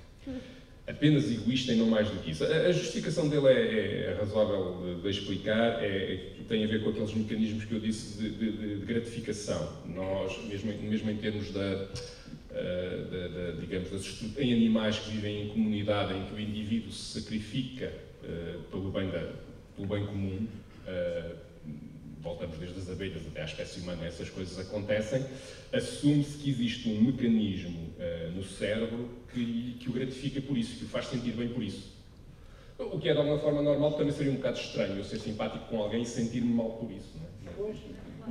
Apenas egoísta e não mais do que isso. A, a justificação dele é, é razoável de, de explicar, é, é, tem a ver com aqueles mecanismos que eu disse de, de, de gratificação. Nós, mesmo, mesmo em termos da... Uh, de, de, digamos, das, em animais que vivem em comunidade, em que o indivíduo se sacrifica uh, pelo, bem da, pelo bem comum, uh, voltamos desde as abelhas até à espécie humana, essas coisas acontecem, assume-se que existe um mecanismo uh, no cérebro que, que o gratifica por isso, que o faz sentir bem por isso. O que é de alguma forma normal, também seria um bocado estranho eu ser simpático com alguém e sentir-me mal por isso, não é? Pois.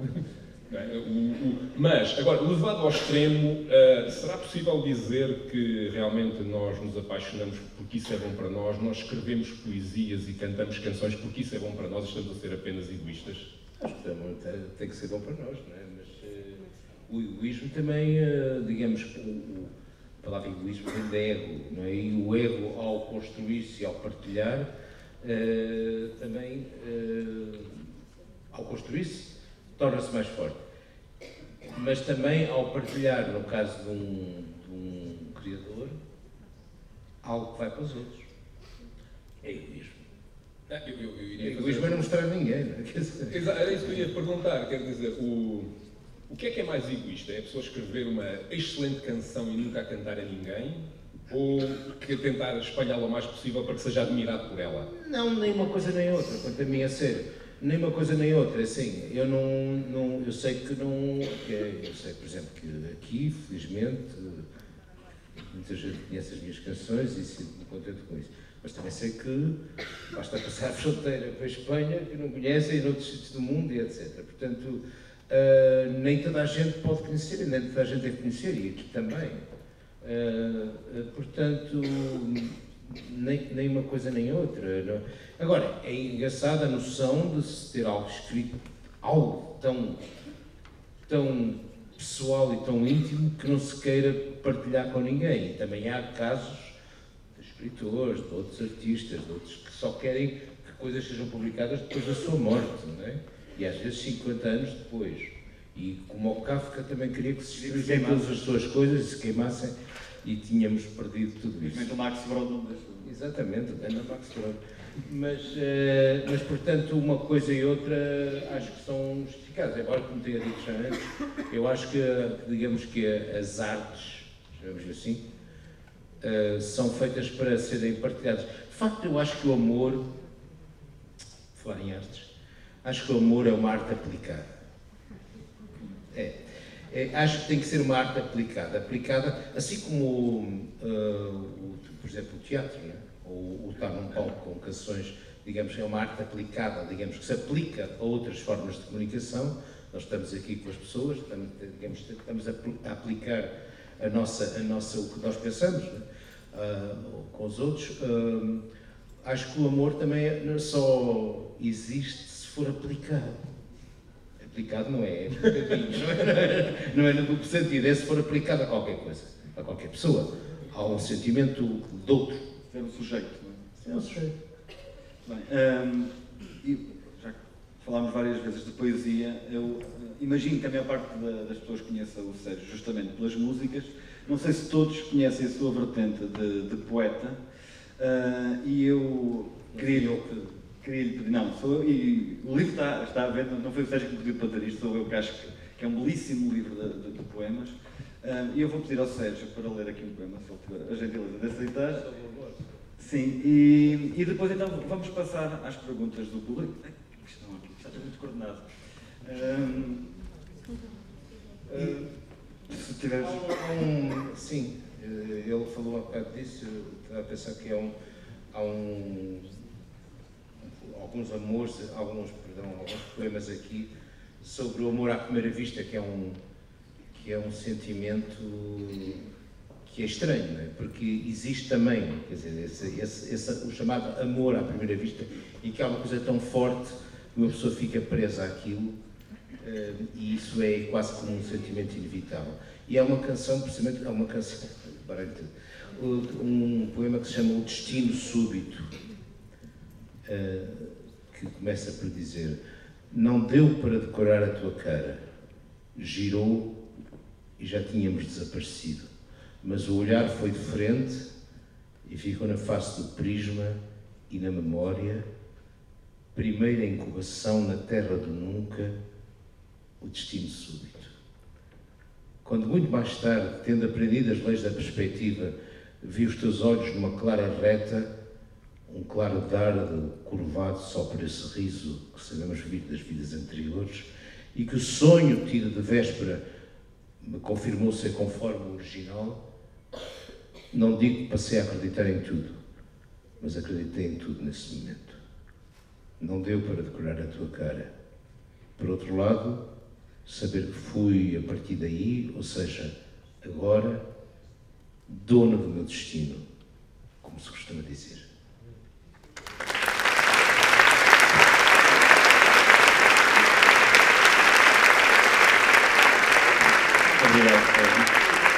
O, o, mas, agora, levado ao extremo, uh, será possível dizer que realmente nós nos apaixonamos porque isso é bom para nós, nós escrevemos poesias e cantamos canções porque isso é bom para nós e estamos a ser apenas egoístas? Acho que tem que ser bom para nós, não é? Mas uh, o egoísmo também, uh, digamos, o, o, a palavra egoísmo vem de ego, não é? E o ego, ao construir-se e ao partilhar, uh, também, uh, ao construir-se, torna-se mais forte. Mas também ao partilhar, no caso de um, de um criador, algo que vai para os outros. É egoísmo. Ah, eu, eu, eu iria é egoísmo fazer... é não mostrar a ninguém. Não é? Exato, era isso que eu ia perguntar. Quer dizer, o, o que é que é mais egoísta? É a pessoa escrever uma excelente canção e nunca a cantar a ninguém? Ou que tentar espalhá-la o mais possível para que seja admirado por ela? Não, nem uma coisa nem outra, quanto a mim é sério. Nem uma coisa nem outra, assim, eu não, não eu sei que não, que é, eu sei, por exemplo, que aqui, felizmente, muita gente conhece as minhas canções e sinto-me contente com isso, mas também sei que basta passar a fronteira para a Espanha, que não conhecem, em outros sítios do mundo e etcétera. Portanto, uh, nem toda a gente pode conhecer, nem toda a gente deve conhecer, e aqui também. Uh, uh, portanto, nem, nem uma coisa nem outra. Não? Agora, é engraçada a noção de se ter algo escrito, algo tão, tão pessoal e tão íntimo que não se queira partilhar com ninguém. E também há casos de escritores, de outros artistas, de outros que só querem que coisas sejam publicadas depois da sua morte, não é? E às vezes cinquenta anos depois. E como o Kafka também queria que se escrevessem todas as suas coisas e se queimassem, e tínhamos perdido tudo isso. Infelizmente o Max Brod não deixou. Exatamente, o Max Brod. Mas, uh, mas, portanto, uma coisa e outra acho que são justificadas. Embora, como tinha dito já antes, eu acho que, digamos que as artes, chamamos assim, uh, são feitas para serem partilhadas. De facto, eu acho que o amor, falar em artes, acho que o amor é uma arte aplicada. É. É, acho que tem que ser uma arte aplicada, aplicada assim como, uh, o, por exemplo, o teatro, né? ou, ou estar num palco com canções, digamos que é uma arte aplicada, digamos que se aplica a outras formas de comunicação. Nós estamos aqui com as pessoas, estamos, digamos, estamos a, a aplicar a nossa, a nossa, o que nós pensamos, né? uh, com os outros. Uh, acho que o amor também não só existe se for aplicado. Aplicado não é, é não é, não é no duplo sentido, é se for aplicado a qualquer coisa, a qualquer pessoa, há um sentimento de outro. Ser um sujeito, não é? É um sujeito. Bem, hum, e já que falámos várias vezes de poesia, eu uh, imagino que a maior parte da, das pessoas conheça o Sérgio justamente pelas músicas. Não sei se todos conhecem a sua vertente de, de poeta, uh, e eu queria... Queria lhe pedir, não, sou eu, e o livro está, está a ver, não foi o Sérgio que me pediu para ter isto, sou eu que acho que, que é um belíssimo livro de, de, de poemas, uh, e eu vou pedir ao Sérgio para ler aqui um poema, se ele tiver a gentileza de aceitar. Sim, e, e depois então vamos passar às perguntas do público. Ai, que questão aqui, está tudo muito coordenado. Um, uh, se tiveres... Um, sim, ele falou há bocado disso, eu estava a pensar que há um... Há um alguns amores, alguns, perdão, alguns poemas aqui sobre o amor à primeira vista, que é um, que é um sentimento que é estranho, não é? Porque existe também, quer dizer, esse, esse, esse, o chamado amor à primeira vista, e que é uma coisa tão forte que uma pessoa fica presa àquilo, uh, e isso é quase como um sentimento inevitável. E é uma canção, precisamente, é uma canção, um poema que se chama O Destino Súbito, uh, que começa por dizer: não deu para decorar a tua cara, girou e já tínhamos desaparecido, mas o olhar foi de frente e ficou na face do prisma e na memória, primeira incubação na terra do nunca, o destino súbito. Quando muito mais tarde, tendo aprendido as leis da perspectiva, vi os teus olhos numa clara reta, um claro dardo curvado só por esse riso que sabemos vir das vidas anteriores, e que o sonho tido de véspera me confirmou ser conforme o original, não digo que passei a acreditar em tudo, mas acreditei em tudo nesse momento. Não deu para decorar a tua cara. Por outro lado, saber que fui a partir daí, ou seja, agora, dono do meu destino, como se costuma dizer. Obrigado, Sérgio.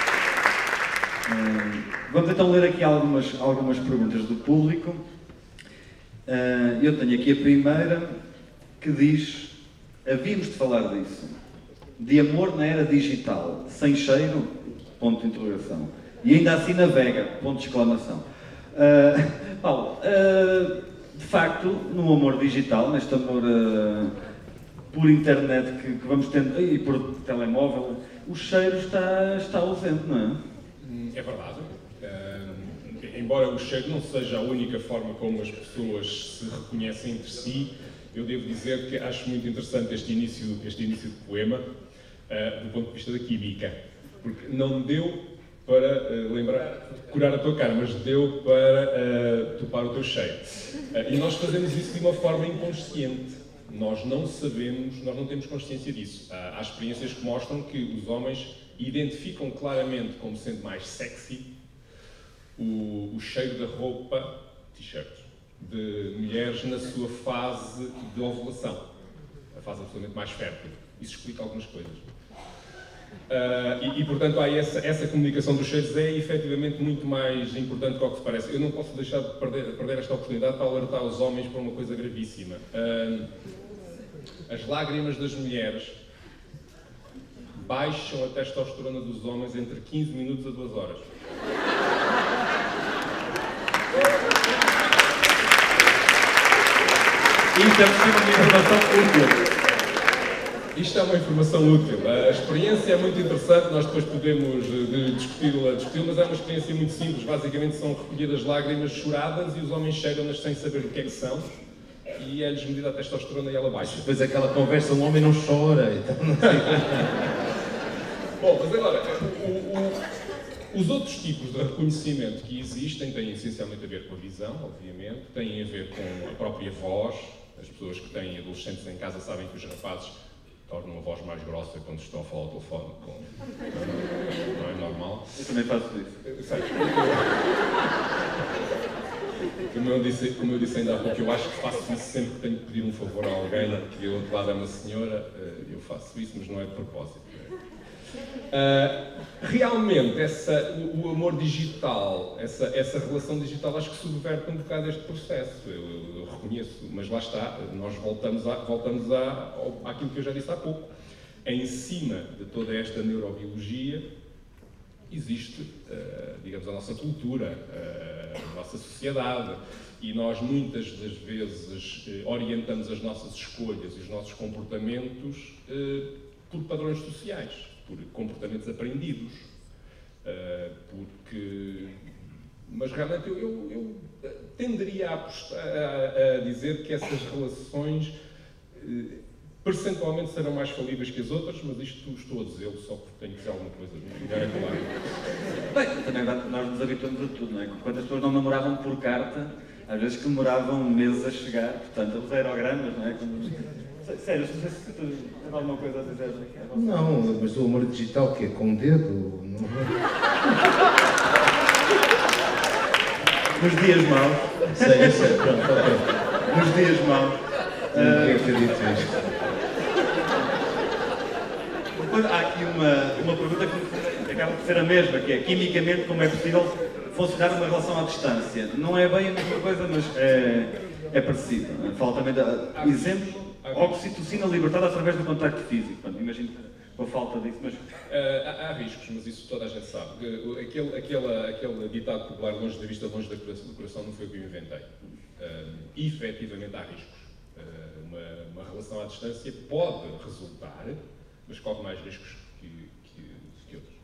Uh, vamos então ler aqui algumas, algumas perguntas do público. Uh, eu tenho aqui a primeira, que diz: havíamos de falar disso. De amor na era digital, sem cheiro? Ponto de interrogação. E ainda assim navega? Ponto de exclamação. Uh, Paulo, uh, de facto, no amor digital, neste amor uh, por internet que, que vamos tendo, e por telemóvel, o cheiro está, está ausente, não é? É verdade. Uh, embora o cheiro não seja a única forma como as pessoas se reconhecem entre si, eu devo dizer que acho muito interessante este início, este início de poema, uh, do ponto de vista da química, porque não deu para uh, lembrar, curar a tua cara, mas deu para uh, topar o teu cheiro. Uh, e nós fazemos isso de uma forma inconsciente. Nós não sabemos, nós não temos consciência disso. Há experiências que mostram que os homens identificam claramente como sendo mais sexy o, o cheiro da roupa, t-shirts, de mulheres na sua fase de ovulação, a fase absolutamente mais fértil. Isso explica algumas coisas. Uh, e, e, portanto, há essa, essa comunicação dos cheiros é efetivamente muito mais importante do que se parece. Eu não posso deixar de perder, perder esta oportunidade para alertar os homens para uma coisa gravíssima. Uh, as lágrimas das mulheres baixam a testosterona dos homens entre quinze minutos a duas horas. Isto é uma informação útil. Isto é uma informação útil. A experiência é muito interessante, nós depois podemos discuti-la, discuti mas é uma experiência muito simples. Basicamente são recolhidas lágrimas choradas e os homens cheiram-nas sem saber o que é que são e é-lhes medida a testosterona e ela baixa. Depois aquela conversa, um homem não chora, então não sei. Bom, mas agora, o, o, os outros tipos de reconhecimento que existem têm essencialmente a ver com a visão, obviamente, têm a ver com a própria voz. As pessoas que têm adolescentes em casa sabem que os rapazes tornam a voz mais grossa quando estão a falar ao telefone. Com... Não é normal. Eu também faço isso. Sei. Como eu, disse, como eu disse ainda há pouco, eu acho que faço isso sempre que tenho que pedir um favor a alguém, que do outro lado é uma senhora, eu faço isso, mas não é de propósito. Uh, realmente, essa, o, o amor digital, essa, essa relação digital, acho que subverte um bocado este processo, eu, eu, eu reconheço, mas lá está, nós voltamos, a, voltamos a, ao, àquilo que eu já disse há pouco. Em cima de toda esta neurobiologia, existe, uh, digamos, a nossa cultura, uh, a nossa sociedade, e nós muitas das vezes uh, orientamos as nossas escolhas e os nossos comportamentos uh, por padrões sociais, por comportamentos aprendidos, uh, porque... Mas realmente eu, eu, eu tenderia a, apostar, a, a dizer que essas relações uh, percentualmente serão mais falíveis que as outras, mas isto estou a dizê-lo só porque tenho que dizer alguma coisa, não é claro. Bem, também nós nos habituamos a tudo, não é? Quando as pessoas não namoravam por carta, às vezes que demoravam meses a chegar, portanto, os aerogramas, não é? Como... Sério, não sei se tu tens alguma coisa a dizer aqui. Não, mas o amor digital que é com o dedo, não Nos dias maus. sei, eu sei, pronto, ok. Nos dias maus. Não acredito nisto. Depois há aqui uma, uma pergunta que acaba por ser a mesma, que é, quimicamente, como é possível funcionar uma relação à distância? Não é bem a mesma coisa, mas é, é parecido. Fala também de exemplos. Oxitocina libertada através do contacto físico. Portanto, imagino com a falta disso, mas... Uh, há, há riscos, mas isso toda a gente sabe. Aquele, aquele, aquele ditado popular, longe da vista, longe do coração, não foi o que eu inventei. Uh, efetivamente há riscos. Uh, uma, uma relação à distância pode resultar, mas corre mais riscos que, que, que outros.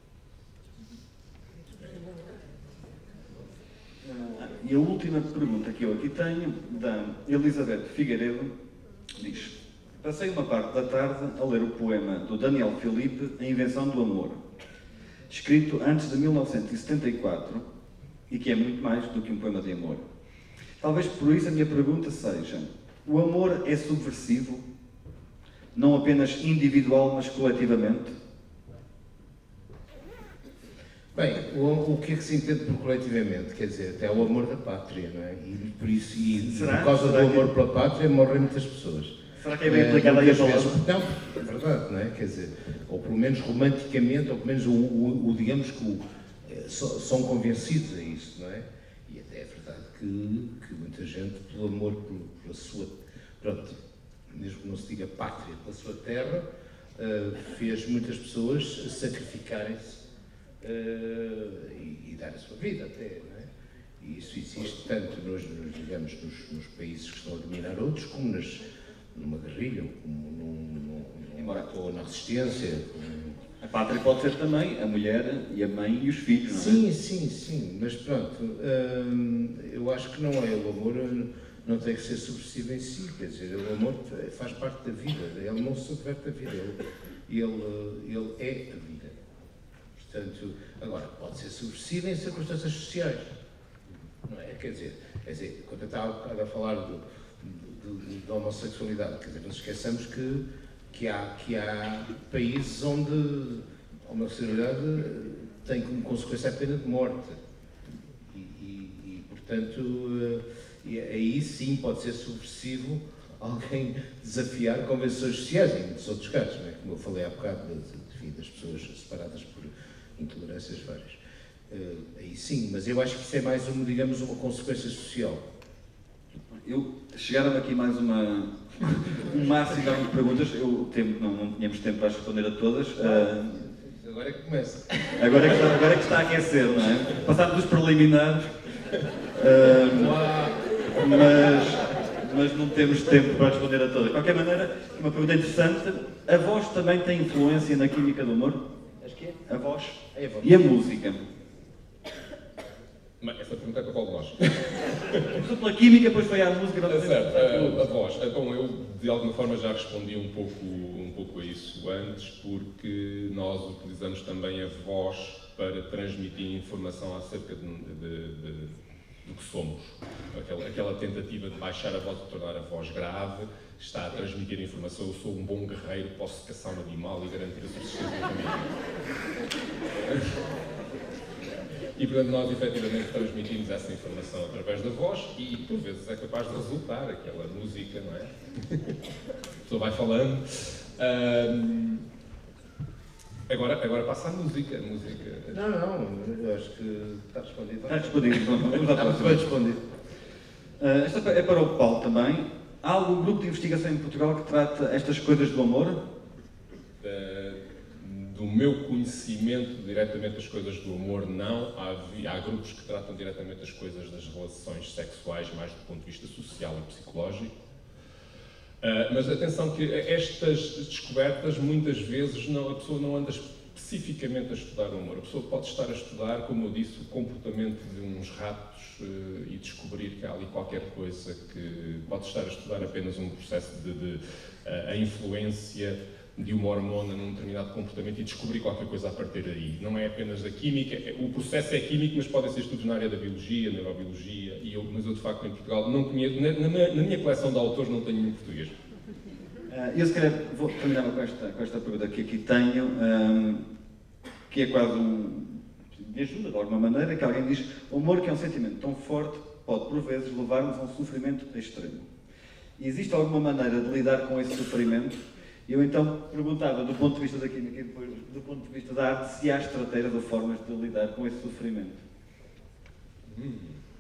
E a última pergunta que eu aqui tenho, da Elizabeth Figueiredo, diz: passei uma parte da tarde a ler o poema do Daniel Filipe, A Invenção do Amor, escrito antes de mil novecentos e setenta e quatro e que é muito mais do que um poema de amor. Talvez por isso a minha pergunta seja: o amor é subversivo, não apenas individual, mas coletivamente? Bem, o, o que é que se entende por coletivamente? Quer dizer, até o amor da pátria, não é? E por isso, e Será? por causa Será do que... amor pela pátria, morrem muitas pessoas. Será que é bem aplicado aí a palavra? Não, é verdade, não é? Quer dizer, ou pelo menos romanticamente, ou pelo menos o, o, o digamos que o, é, so, são convencidos a isso, não é? E até é verdade que, que muita gente, pelo amor pela, pela sua, pronto, mesmo que não se diga pátria, pela sua terra, uh, fez muitas pessoas sacrificarem-se Uh, e, e dar a sua vida até, não é? E isso existe tanto nos, nos digamos, nos, nos países que estão a dominar outros, como nas, numa guerrilha, ou, como num, num, ou na resistência. Como... A pátria pode ser também a mulher e a mãe e os filhos, não é? Sim, sim, sim, mas pronto, uh, eu acho que não é, o amor não tem que ser subversivo em si, quer dizer, o amor faz parte da vida, ele não subverte a vida, ele, ele, ele é a vida. Portanto, agora, pode ser subversivo em circunstâncias sociais, não é? Quer dizer, quer dizer quando eu estava a falar do, do, do, da homossexualidade, quer dizer, não nos esqueçamos que, que, há, que há países onde, a homossexualidade tem como consequência a pena de morte. E, e, e portanto, e aí sim pode ser subversivo alguém desafiar convenções sociais, em muitos outros casos, não é? Como eu falei há bocado, de, de, das pessoas separadas por intolerâncias várias. Uh, aí sim, mas eu acho que isso é mais, uma, digamos, uma consequência social. Eu, chegaram aqui mais uma, um máximo de perguntas, eu, tempo, não, não tínhamos tempo para responder a todas. Uh, agora é que começa. Agora é que está, agora é que está a aquecer, não é? Passámos dos preliminares, uh, mas, mas não temos tempo para responder a todas. De qualquer maneira, uma pergunta interessante, a voz também tem influência na química do humor? Acho que é. A voz é a voz. E a música? Mas essa pergunta é para qual de nós? Começou pela química, depois foi à música. É certo, a, a voz. Bom, eu de alguma forma já respondi um pouco, um pouco a isso antes, porque nós utilizamos também a voz para transmitir informação acerca de, de, de, do que somos. Aquela, aquela tentativa de baixar a voz e tornar a voz grave está a transmitir a informação: eu sou um bom guerreiro, posso caçar um animal e garantir a subsistência da família. E, portanto, nós efetivamente transmitimos essa informação através da voz e, por vezes, é capaz de resultar aquela música, não é? A pessoa vai falando. Um, agora, agora passa a música. A música. Não, não, eu acho que está respondido. Está respondido. Vamos à próxima. Está respondido. Uh, esta é para o Paulo também. Há algum grupo de investigação em Portugal que trata estas coisas do amor? Uh, Do meu conhecimento diretamente das coisas do amor, não. Há, há grupos que tratam diretamente das coisas das relações sexuais, mais do ponto de vista social e psicológico. Uh, mas atenção que estas descobertas, muitas vezes, não, a pessoa não anda especificamente a estudar o amor. A pessoa pode estar a estudar, como eu disse, o comportamento de uns ratos uh, e descobrir que há ali qualquer coisa que pode estar a estudar apenas um processo de, de uh, a influência de uma hormona num determinado comportamento e descobrir qualquer coisa a partir daí. Não é apenas a química, o processo é químico, mas podem ser estudos na área da biologia, neurobiologia, e eu, mas eu de facto em Portugal não conheço, na, na, na minha coleção de autores não tenho nenhum português. Uh, eu se calhar vou terminar com esta, com esta pergunta que aqui tenho, um, que é quase um, de ajuda de alguma maneira, que alguém diz: o amor, que é um sentimento tão forte, pode por vezes levar-nos a um sofrimento extremo. E existe alguma maneira de lidar com esse sofrimento? Eu então perguntava, do ponto de vista da química e depois do ponto de vista da arte, se há estratégias ou formas de lidar com esse sofrimento. Hum.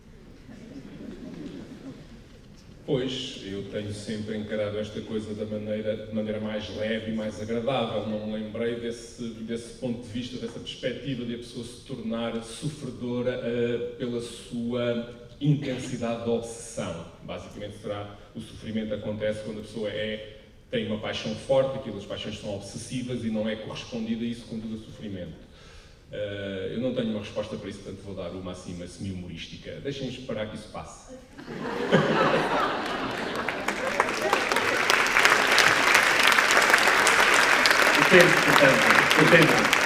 Pois, eu tenho sempre encarado esta coisa da maneira, de maneira mais leve e mais agradável. Não me lembrei desse, desse ponto de vista, dessa perspectiva de a pessoa se tornar sofredora uh, pela sua intensidade de obsessão. Basicamente, será, o sofrimento acontece quando a pessoa é tem uma paixão forte, aquelas paixões são obsessivas e não é correspondida a isso com todo o sofrimento. Uh, eu não tenho uma resposta para isso, portanto vou dar uma assim, uma semi-humorística. Deixem-me esperar que isso passe. O tempo, portanto, o tempo.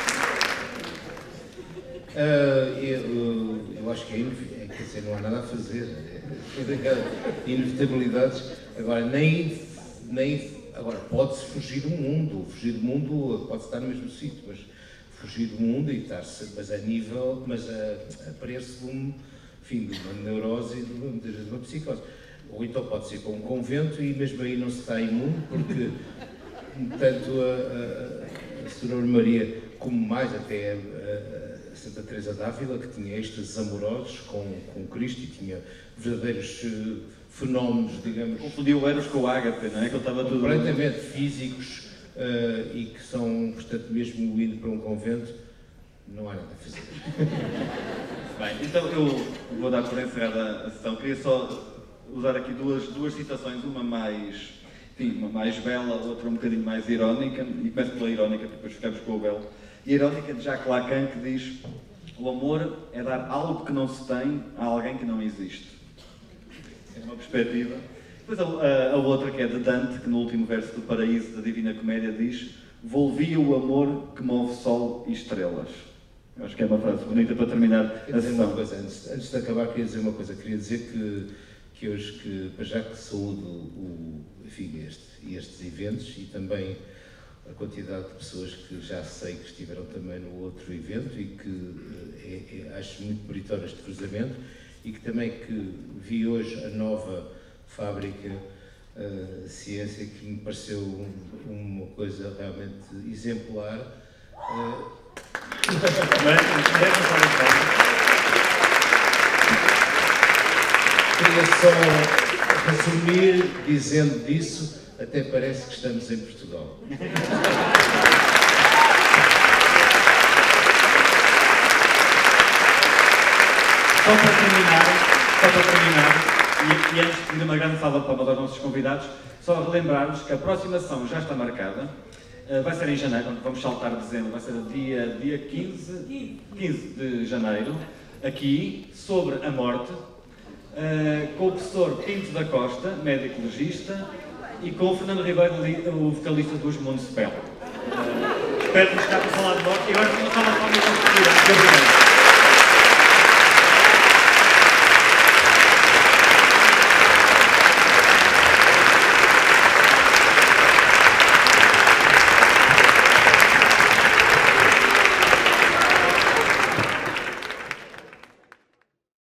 Uh, eu, eu acho que é inevitável, quer dizer, não há nada a fazer. É inevitabilidades. Agora, nem Nem, agora, pode-se fugir do mundo, fugir do mundo pode estar no mesmo sítio, mas fugir do mundo e estar-se, mas a nível, mas a, a preço de, um, enfim, de uma neurose e de uma, de uma psicose. Ou então pode ser para um convento e mesmo aí não se está imune, porque tanto a, a, a Senhora Maria como mais até a, a Santa Teresa d'Ávila, que tinha êxtases amorosos com, com Cristo e tinha verdadeiros fenómenos, digamos... Confundiu o Eros com o Ágape, não é? Que ele estava tudo... completamente físicos uh, e que são, portanto, mesmo indo para um convento, não há nada a fazer. Bem, então eu vou dar por encerrada a sessão. Queria só usar aqui duas, duas citações, uma mais, enfim, uma mais bela, outra um bocadinho mais irónica, e começo pela irónica, porque depois ficamos com o belo. E a irónica de Jacques Lacan, que diz: o amor é dar algo que não se tem a alguém que não existe. É uma perspectiva. Depois a, a, a outra, que é de Dante, que no último verso do Paraíso da Divina Comédia diz: volvia o amor que move sol e estrelas. Eu acho que é uma frase bonita para terminar a sessão. Uma coisa, antes, antes de acabar, queria dizer uma coisa. Queria dizer que, que hoje, que, para já que saúdo o, enfim, este, estes eventos e também a quantidade de pessoas que já sei que estiveram também no outro evento e que é, é, acho muito meritório este cruzamento, e que também que vi hoje a nova fábrica uh, Ciência, que me pareceu um, uma coisa realmente exemplar. Uh... Queria só resumir dizendo disso, até parece que estamos em Portugal. Só para terminar, só para terminar, e, e antes de pedir uma grande salva de palmas aos nossos convidados, só relembrar-vos que a próxima sessão já está marcada, uh, vai ser em janeiro, vamos saltar dezembro, vai ser dia, dia quinze, quinze de janeiro, aqui, sobre a morte, uh, com o professor Pinto da Costa, médico legista, e com o Fernando Ribeiro, o vocalista dos Municipal. Uh, espero que nos cabe falar de morte, e agora vamos falar de palmas aos convidados.